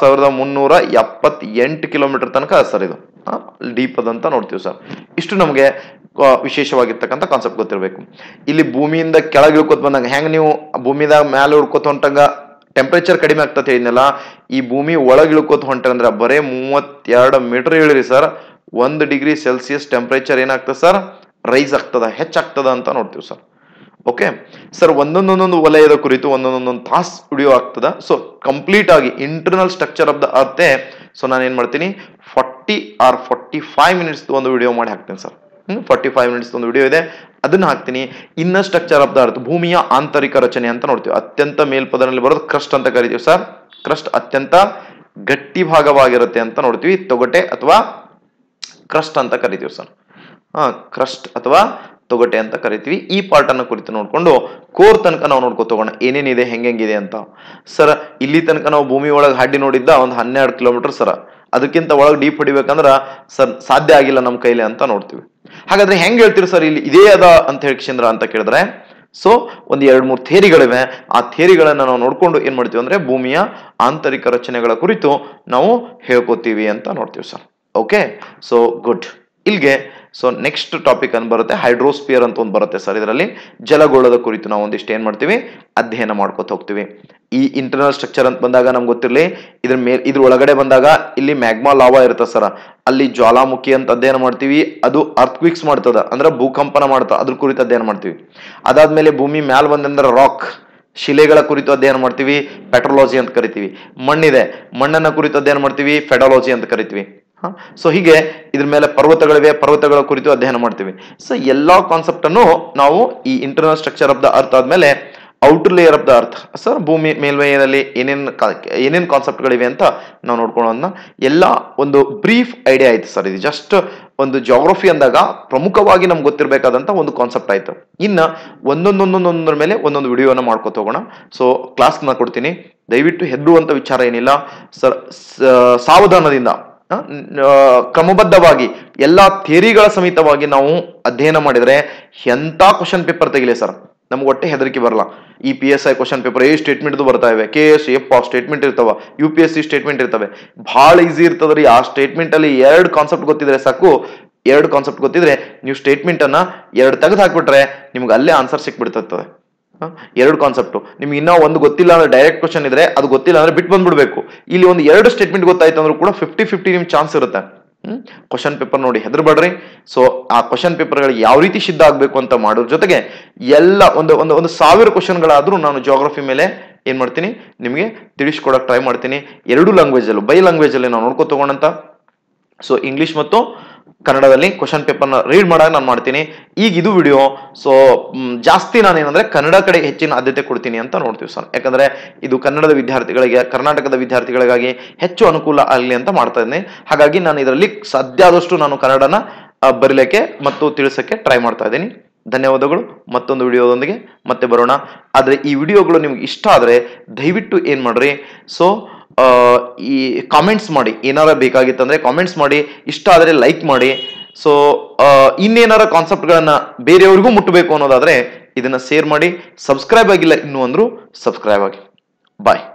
6378 ಕಿಲೋಮೀಟರ್ ತನಕ ಸರ್ ಇದು ಡೀಪ್ ಅದಂತ ನೋಡ್ತೀವಿ ಸರ್. ಇಷ್ಟು ನಮಗೆ ವಿಶೇಷವಾಗಿರ್ತಕ್ಕಂಥ ಕಾನ್ಸೆಪ್ಟ್ ಗೊತ್ತಿರಬೇಕು. ಇಲ್ಲಿ ಭೂಮಿಯಿಂದ ಕೆಳಗೆ ಇಳ್ಕೊತ ಬಂದಂಗ, ಹೆಂಗ್ ನೀವು ಭೂಮಿದಾಗ ಮೇಲೆ ಉಳ್ಕೊತ ಹೊಂಟಂಗ ಟೆಂಪರೇಚರ್ ಕಡಿಮೆ ಆಗ್ತದೆ ಹೇಳಿದ್ನಲ್ಲ, ಈ ಭೂಮಿ ಒಳಗೆ ಇಳ್ಕೊತ ಹೊಂಟ್ರೆ ಬರೇ 32 ಮೀಟರ್ ಇಳಿರಿ ಸರ್, 1 ಡಿಗ್ರಿ ಸೆಲ್ಸಿಯಸ್ ಟೆಂಪರೇಚರ್ ಏನಾಗ್ತದೆ ಸರ್, ರೈಸ್ ಆಗ್ತದ, ಹೆಚ್ಚಾಗ್ತದ ಅಂತ ನೋಡ್ತೀವಿ ಸರ್. ಓಕೆ ಸರ್, ಒಂದೊಂದೊಂದೊಂದು ವಲಯದ ಕುರಿತು ಒಂದೊಂದೊಂದೊಂದು ತಾಸು ವಿಡಿಯೋ ಆಗ್ತದ. ಸೊ ಕಂಪ್ಲೀಟ್ ಆಗಿ internal structure of the earth. So ನಾನು ಏನ್ ಮಾಡ್ತೀನಿ, 40 or 45 ಮಿನಿಟ್ಸ್ ಒಂದು ವಿಡಿಯೋ ಮಾಡಿ ಹಾಕ್ತೀನಿ ಸರ್. 45 ಮಿನಿಟ್ಸ್ ಒಂದು ವಿಡಿಯೋ ಇದೆ, ಅದನ್ನ ಹಾಕ್ತೀನಿ. Inner structure of the earth, ಭೂಮಿಯ ಆಂತರಿಕ ರಚನೆ ಅಂತ ನೋಡ್ತೀವಿ. ಅತ್ಯಂತ ಮೇಲ್ಪದರಲ್ಲಿ ಬರೋದು ಕ್ರಸ್ಟ್ ಅಂತ ಕರಿತೀವಿ ಸರ್. ಕ್ರಸ್ಟ್ ಅತ್ಯಂತ ಗಟ್ಟಿ ಭಾಗವಾಗಿರುತ್ತೆ ಅಂತ ನೋಡ್ತೀವಿ. ತೊಗಟೆ ಅಥವಾ ಕ್ರಸ್ಟ್ ಅಂತ ಕರಿತೀವಿ ಸರ್. ಕ್ರಸ್ಟ್ ಅಥವಾ ತೊಗಟೆ ಅಂತ ಕರಿತೀವಿ. ಈ ಪಾರ್ಟ್ ಅನ್ನ ಕುರಿತು ನೋಡ್ಕೊಂಡು ಕೋರ್ ತನಕ ನಾವು ನೋಡ್ಕೊ ತಗೋಣ, ಏನೇನಿದೆ ಹೆಂಗೆಂಗಿದೆ ಅಂತ ಸರ್. ಇಲ್ಲಿ ತನಕ ನಾವು ಭೂಮಿ ಒಳಗೆ ಹಾಡಿ ನೋಡಿದ್ದ ಒಂದು 12 ಕಿಲೋಮೀಟರ್ ಸರ್. ಅದಕ್ಕಿಂತ ಒಳಗೆ ಡೀಪ್ ಹೊಡಿಬೇಕಂದ್ರ ಸರ್ ಸಾಧ್ಯ ಆಗಿಲ್ಲ ನಮ್ಮ ಕೈಲಿ ಅಂತ ನೋಡ್ತೀವಿ. ಹಾಗಾದ್ರೆ ಹೆಂಗ್ ಹೇಳ್ತೀರಿ ಸರ್ ಇಲ್ಲಿ ಇದೇ ಅದ ಅಂತ ಹೇಳ್ಕ್ಷಂದ್ರ ಅಂತ ಕೇಳಿದ್ರೆ, ಸೊ ಒಂದ್ 2-3 ಥಿಯರಿಗಳಿವೆ. ಆ ಥಿಯರಿಗಳನ್ನ ನಾವು ನೋಡ್ಕೊಂಡು ಏನ್ ಮಾಡ್ತೀವಿ ಅಂದ್ರೆ ಭೂಮಿಯ ಆಂತರಿಕ ರಚನೆಗಳ ಕುರಿತು ನಾವು ಹೇಳ್ಕೊತೀವಿ ಅಂತ ನೋಡ್ತೀವಿ ಸರ್. Okay, so good. ಇಲ್ಲಿಗೆ ಸೊ ನೆಕ್ಸ್ಟ್ ಟಾಪಿಕ್ ಅನ್ನು ಬರುತ್ತೆ ಹೈಡ್ರೋಸ್ಪಿಯರ್ ಅಂತ ಒಂದು ಬರುತ್ತೆ ಸರ್. ಇದರಲ್ಲಿ ಜಲಗೋಳದ ಕುರಿತು ನಾವು ಒಂದಿಷ್ಟು ಏನ್ ಮಾಡ್ತೀವಿ, ಅಧ್ಯಯನ ಮಾಡ್ಕೊತ ಹೋಗ್ತೀವಿ. ಈ ಇಂಟರ್ನಲ್ ಸ್ಟ್ರಕ್ಚರ್ ಅಂತ ಬಂದಾಗ ನಮ್ಗೆ ಗೊತ್ತಿರಲಿ, ಇದ್ರ ಒಳಗಡೆ ಬಂದಾಗ ಇಲ್ಲಿ ಮ್ಯಾಗ್ಮಾ ಲಾವಾ ಇರುತ್ತೆ ಸರ್, ಅಲ್ಲಿ ಜ್ವಾಲಾಮುಖಿ ಅಂತ ಅಧ್ಯಯನ ಮಾಡ್ತೀವಿ, ಅದು ಅರ್ಥಕ್ವಿಕ್ಸ್ ಮಾಡ್ತದ ಅಂದ್ರೆ ಭೂಕಂಪನ ಮಾಡ್ತದ, ಅದ್ರ ಕುರಿತು ಅಧ್ಯಯನ ಮಾಡ್ತೀವಿ. ಅದಾದ್ಮೇಲೆ ಭೂಮಿ ಮ್ಯಾಲ್ ಬಂದಂದ್ರೆ ರಾಕ್ ಶಿಲೆಗಳ ಕುರಿತು ಅಧ್ಯಯನ ಮಾಡ್ತೀವಿ, ಪೆಟ್ರೋಲಾಜಿ ಅಂತ ಕರಿತೀವಿ. ಮಣ್ಣಿದೆ, ಮಣ್ಣನ್ನ ಕುರಿತು ಅಧ್ಯಯನ ಮಾಡ್ತೀವಿ, ಫೆಡಾಲಜಿ ಅಂತ ಕರಿತೀವಿ. ಸೊ ಹೀಗೆ ಇದ್ರ ಮೇಲೆ ಪರ್ವತಗಳಿವೆ, ಪರ್ವತಗಳ ಕುರಿತು ಅಧ್ಯಯನ ಮಾಡ್ತೀವಿ. ಸೊ ಎಲ್ಲಾ ಕಾನ್ಸೆಪ್ಟ್ ಅನ್ನು ನಾವು ಈ internal structure of the earth ಆದ್ಮೇಲೆ outer layer of the earth sir, ಭೂಮಿ ಮೇಲ್ಮೈಯಲ್ಲಿ ಏನೇನ್ ಕಾನ್ಸೆಪ್ಟ್ಗಳಿವೆ ಅಂತ ನಾವು ನೋಡ್ಕೊಳ್ಳೋದನ್ನ ಎಲ್ಲ ಒಂದು ಬ್ರೀಫ್ ಐಡಿಯಾ ಆಯ್ತು ಸರ್. ಇದು ಜಸ್ಟ್ ಒಂದು ಜಿಯೋಗ್ರಫಿ ಅಂದಾಗ ಪ್ರಮುಖವಾಗಿ ನಮ್ಗೆ ಗೊತ್ತಿರಬೇಕಾದಂತ ಒಂದು ಕಾನ್ಸೆಪ್ಟ್ ಆಯ್ತು. ಇನ್ನ ಒಂದೊಂದೊಂದೊಂದರ ಮೇಲೆ ಒಂದೊಂದು ವಿಡಿಯೋನ ಮಾಡ್ಕೊತ ಹೋಗೋಣ. ಸೊ ಕ್ಲಾಸ್ನ ಕೊಡ್ತೀನಿ, ದಯವಿಟ್ಟು ಹೆದರುವಂತ ವಿಚಾರ ಏನಿಲ್ಲ ಸರ್. ಸಾವಧಾನದಿಂದ ಕ್ರಮಬದ್ಧವಾಗಿ ಎಲ್ಲಾ ಥಿಯರಿಗಳ ಸಮೇತವಾಗಿ ನಾವು ಅಧ್ಯಯನ ಮಾಡಿದ್ರೆ ಎಂತ ಕ್ವಶನ್ ಪೇಪರ್ ತೆಗಿಲಿ ಸರ್, ನಮ್ಗೆ ಒಟ್ಟೆ ಹೆದರಿಕೆ ಬರಲ್ಲ. ಈ PSI ಕ್ವಶನ್ ಪೇಪರ್ ಸ್ಟೇಟ್ಮೆಂಟ್ ಬರ್ತಾ ಇವೆ, KS ಸ್ಟೇಟ್ಮೆಂಟ್ ಇರ್ತಾವ, UPSC ಸ್ಟೇಟ್ಮೆಂಟ್ ಇರ್ತವೆ, ಬಹಳ ಈಸಿ ಇರ್ತದ್ರಿ. ಆ ಸ್ಟೇಟ್ಮೆಂಟ್ ಅಲ್ಲಿ 2 ಕಾನ್ಸೆಪ್ಟ್ ಗೊತ್ತಿದ್ರೆ ಸಾಕು. 2 ಕಾನ್ಸೆಪ್ಟ್ ಗೊತ್ತಿದ್ರೆ ನೀವು ಸ್ಟೇಟ್ಮೆಂಟ್ ಅನ್ನ 2 ತೆಗೆದು ಹಾಕ್ಬಿಟ್ರೆ ನಿಮ್ಗೆ ಅಲ್ಲೇ ಆನ್ಸರ್ ಸಿಕ್ಬಿಡ್ತದೆ. 2 ಕಾನ್ಸೆಪ್ಟ್ ನಿಮ್ಗೆ ಇನ್ನೂ ಒಂದು ಗೊತ್ತಿಲ್ಲ ಅಂದ್ರೆ ಡೈರೆಕ್ಟ್ ಕ್ವಶನ್ ಇದ್ರೆ ಅದು ಗೊತ್ತಿಲ್ಲ ಅಂದ್ರೆ ಬಿಟ್ಟು ಬಂದ್ಬಿಡ್ಬೇಕು. ಇಲ್ಲಿ ಒಂದು 2 ಸ್ಟೇಟ್ಮೆಂಟ್ ಗೊತ್ತಾಯ್ತು ಅಂದ್ರೂ ಕೂಡ 50-50 ನಿಮ್ ಚಾನ್ಸ್ ಇರುತ್ತೆ. ಕ್ವಶನ್ ಪೇಪರ್ ನೋಡಿ ಹೆದರ್ಬೇಡ್ರಿ. ಸೊ ಆ ಕ್ವಶನ್ ಪೇಪರ್ಗಳಿಗೆ ಯಾವ ರೀತಿ ಸಿದ್ಧ ಆಗ್ಬೇಕು ಅಂತ ಮಾಡೋದ್ರ ಜೊತೆಗೆ ಎಲ್ಲ ಒಂದು 1000 ಕ್ವಶನ್ಗಳಾದ್ರೂ ನಾನು ಜಿಯೋಗ್ರಫಿ ಮೇಲೆ ಏನ್ ಮಾಡ್ತೀನಿ, ನಿಮಗೆ ತಿಳಿಸ್ಕೊಡಕ್ ಟ್ರೈ ಮಾಡ್ತೀನಿ. 2 ಲ್ಯಾಂಗ್ವೇಜ್ ಅಲ್ಲೂ, ಬೈ ಲ್ಯಾಂಗ್ವೇಜ್ ಅಲ್ಲಿ ನಾವು ನೋಡ್ಕೊ ತಗೋಣಂತ. ಸೊ ಇಂಗ್ಲಿಷ್ ಮತ್ತು ಕನ್ನಡದಲ್ಲಿ ಕ್ವಶನ್ ಪೇಪರ್ನ ರೀಡ್ ಮಾಡಾಗ ನಾನು ಮಾಡ್ತೀನಿ. ಈಗ ಇದು ವಿಡಿಯೋ ಸೊ ಜಾಸ್ತಿ ನಾನೇನಂದ್ರೆ ಕನ್ನಡ ಕಡೆ ಹೆಚ್ಚಿನ ಆದ್ಯತೆ ಕೊಡ್ತೀನಿ ಅಂತ ನೋಡ್ತೀವಿ ಸರ್. ಯಾಕಂದ್ರೆ ಇದು ಕನ್ನಡದ ವಿದ್ಯಾರ್ಥಿಗಳಿಗೆ, ಕರ್ನಾಟಕದ ವಿದ್ಯಾರ್ಥಿಗಳಿಗಾಗಿ ಹೆಚ್ಚು ಅನುಕೂಲ ಆಗಲಿ ಅಂತ ಮಾಡ್ತಾ ಇದ್ದೀನಿ. ಹಾಗಾಗಿ ನಾನು ಇದರಲ್ಲಿ ಸಾಧ್ಯ ಆದಷ್ಟು ನಾನು ಕನ್ನಡನ ಬರೀಲಿಕ್ಕೆ ಮತ್ತು ತಿಳಿಸಕ್ಕೆ ಟ್ರೈ ಮಾಡ್ತಾ ಇದ್ದೀನಿ. ಧನ್ಯವಾದಗಳು. ಮತ್ತೊಂದು ವಿಡಿಯೋದೊಂದಿಗೆ ಮತ್ತೆ ಬರೋಣ. ಆದ್ರೆ ಈ ವಿಡಿಯೋಗಳು ನಿಮ್ಗೆ ಇಷ್ಟ ಆದ್ರೆ ದಯವಿಟ್ಟು ಏನ್ ಮಾಡ್ರಿ, ಸೊ ಈ ಕಾಮೆಂಟ್ಸ್ ಮಾಡಿ. ಏನಾರ ಬೇಕಾಗಿತ್ತಂದ್ರೆ ಕಾಮೆಂಟ್ಸ್ ಮಾಡಿ, ಇಷ್ಟ ಆದ್ರೆ ಲೈಕ್ ಮಾಡಿ. ಸೊ ಇನ್ನೇನಾರ ಕಾನ್ಸೆಪ್ಟ್ಗಳನ್ನ ಬೇರೆಯವ್ರಿಗೂ ಮುಟ್ಟಬೇಕು ಅನ್ನೋದಾದ್ರೆ ಇದನ್ನ ಶೇರ್ ಮಾಡಿ. ಸಬ್ಸ್ಕ್ರೈಬ್ ಆಗಿಲ್ಲ ಇನ್ನೂ ಅಂದ್ರೂ ಸಬ್ಸ್ಕ್ರೈಬ್ ಆಗಿ. ಬಾಯ್.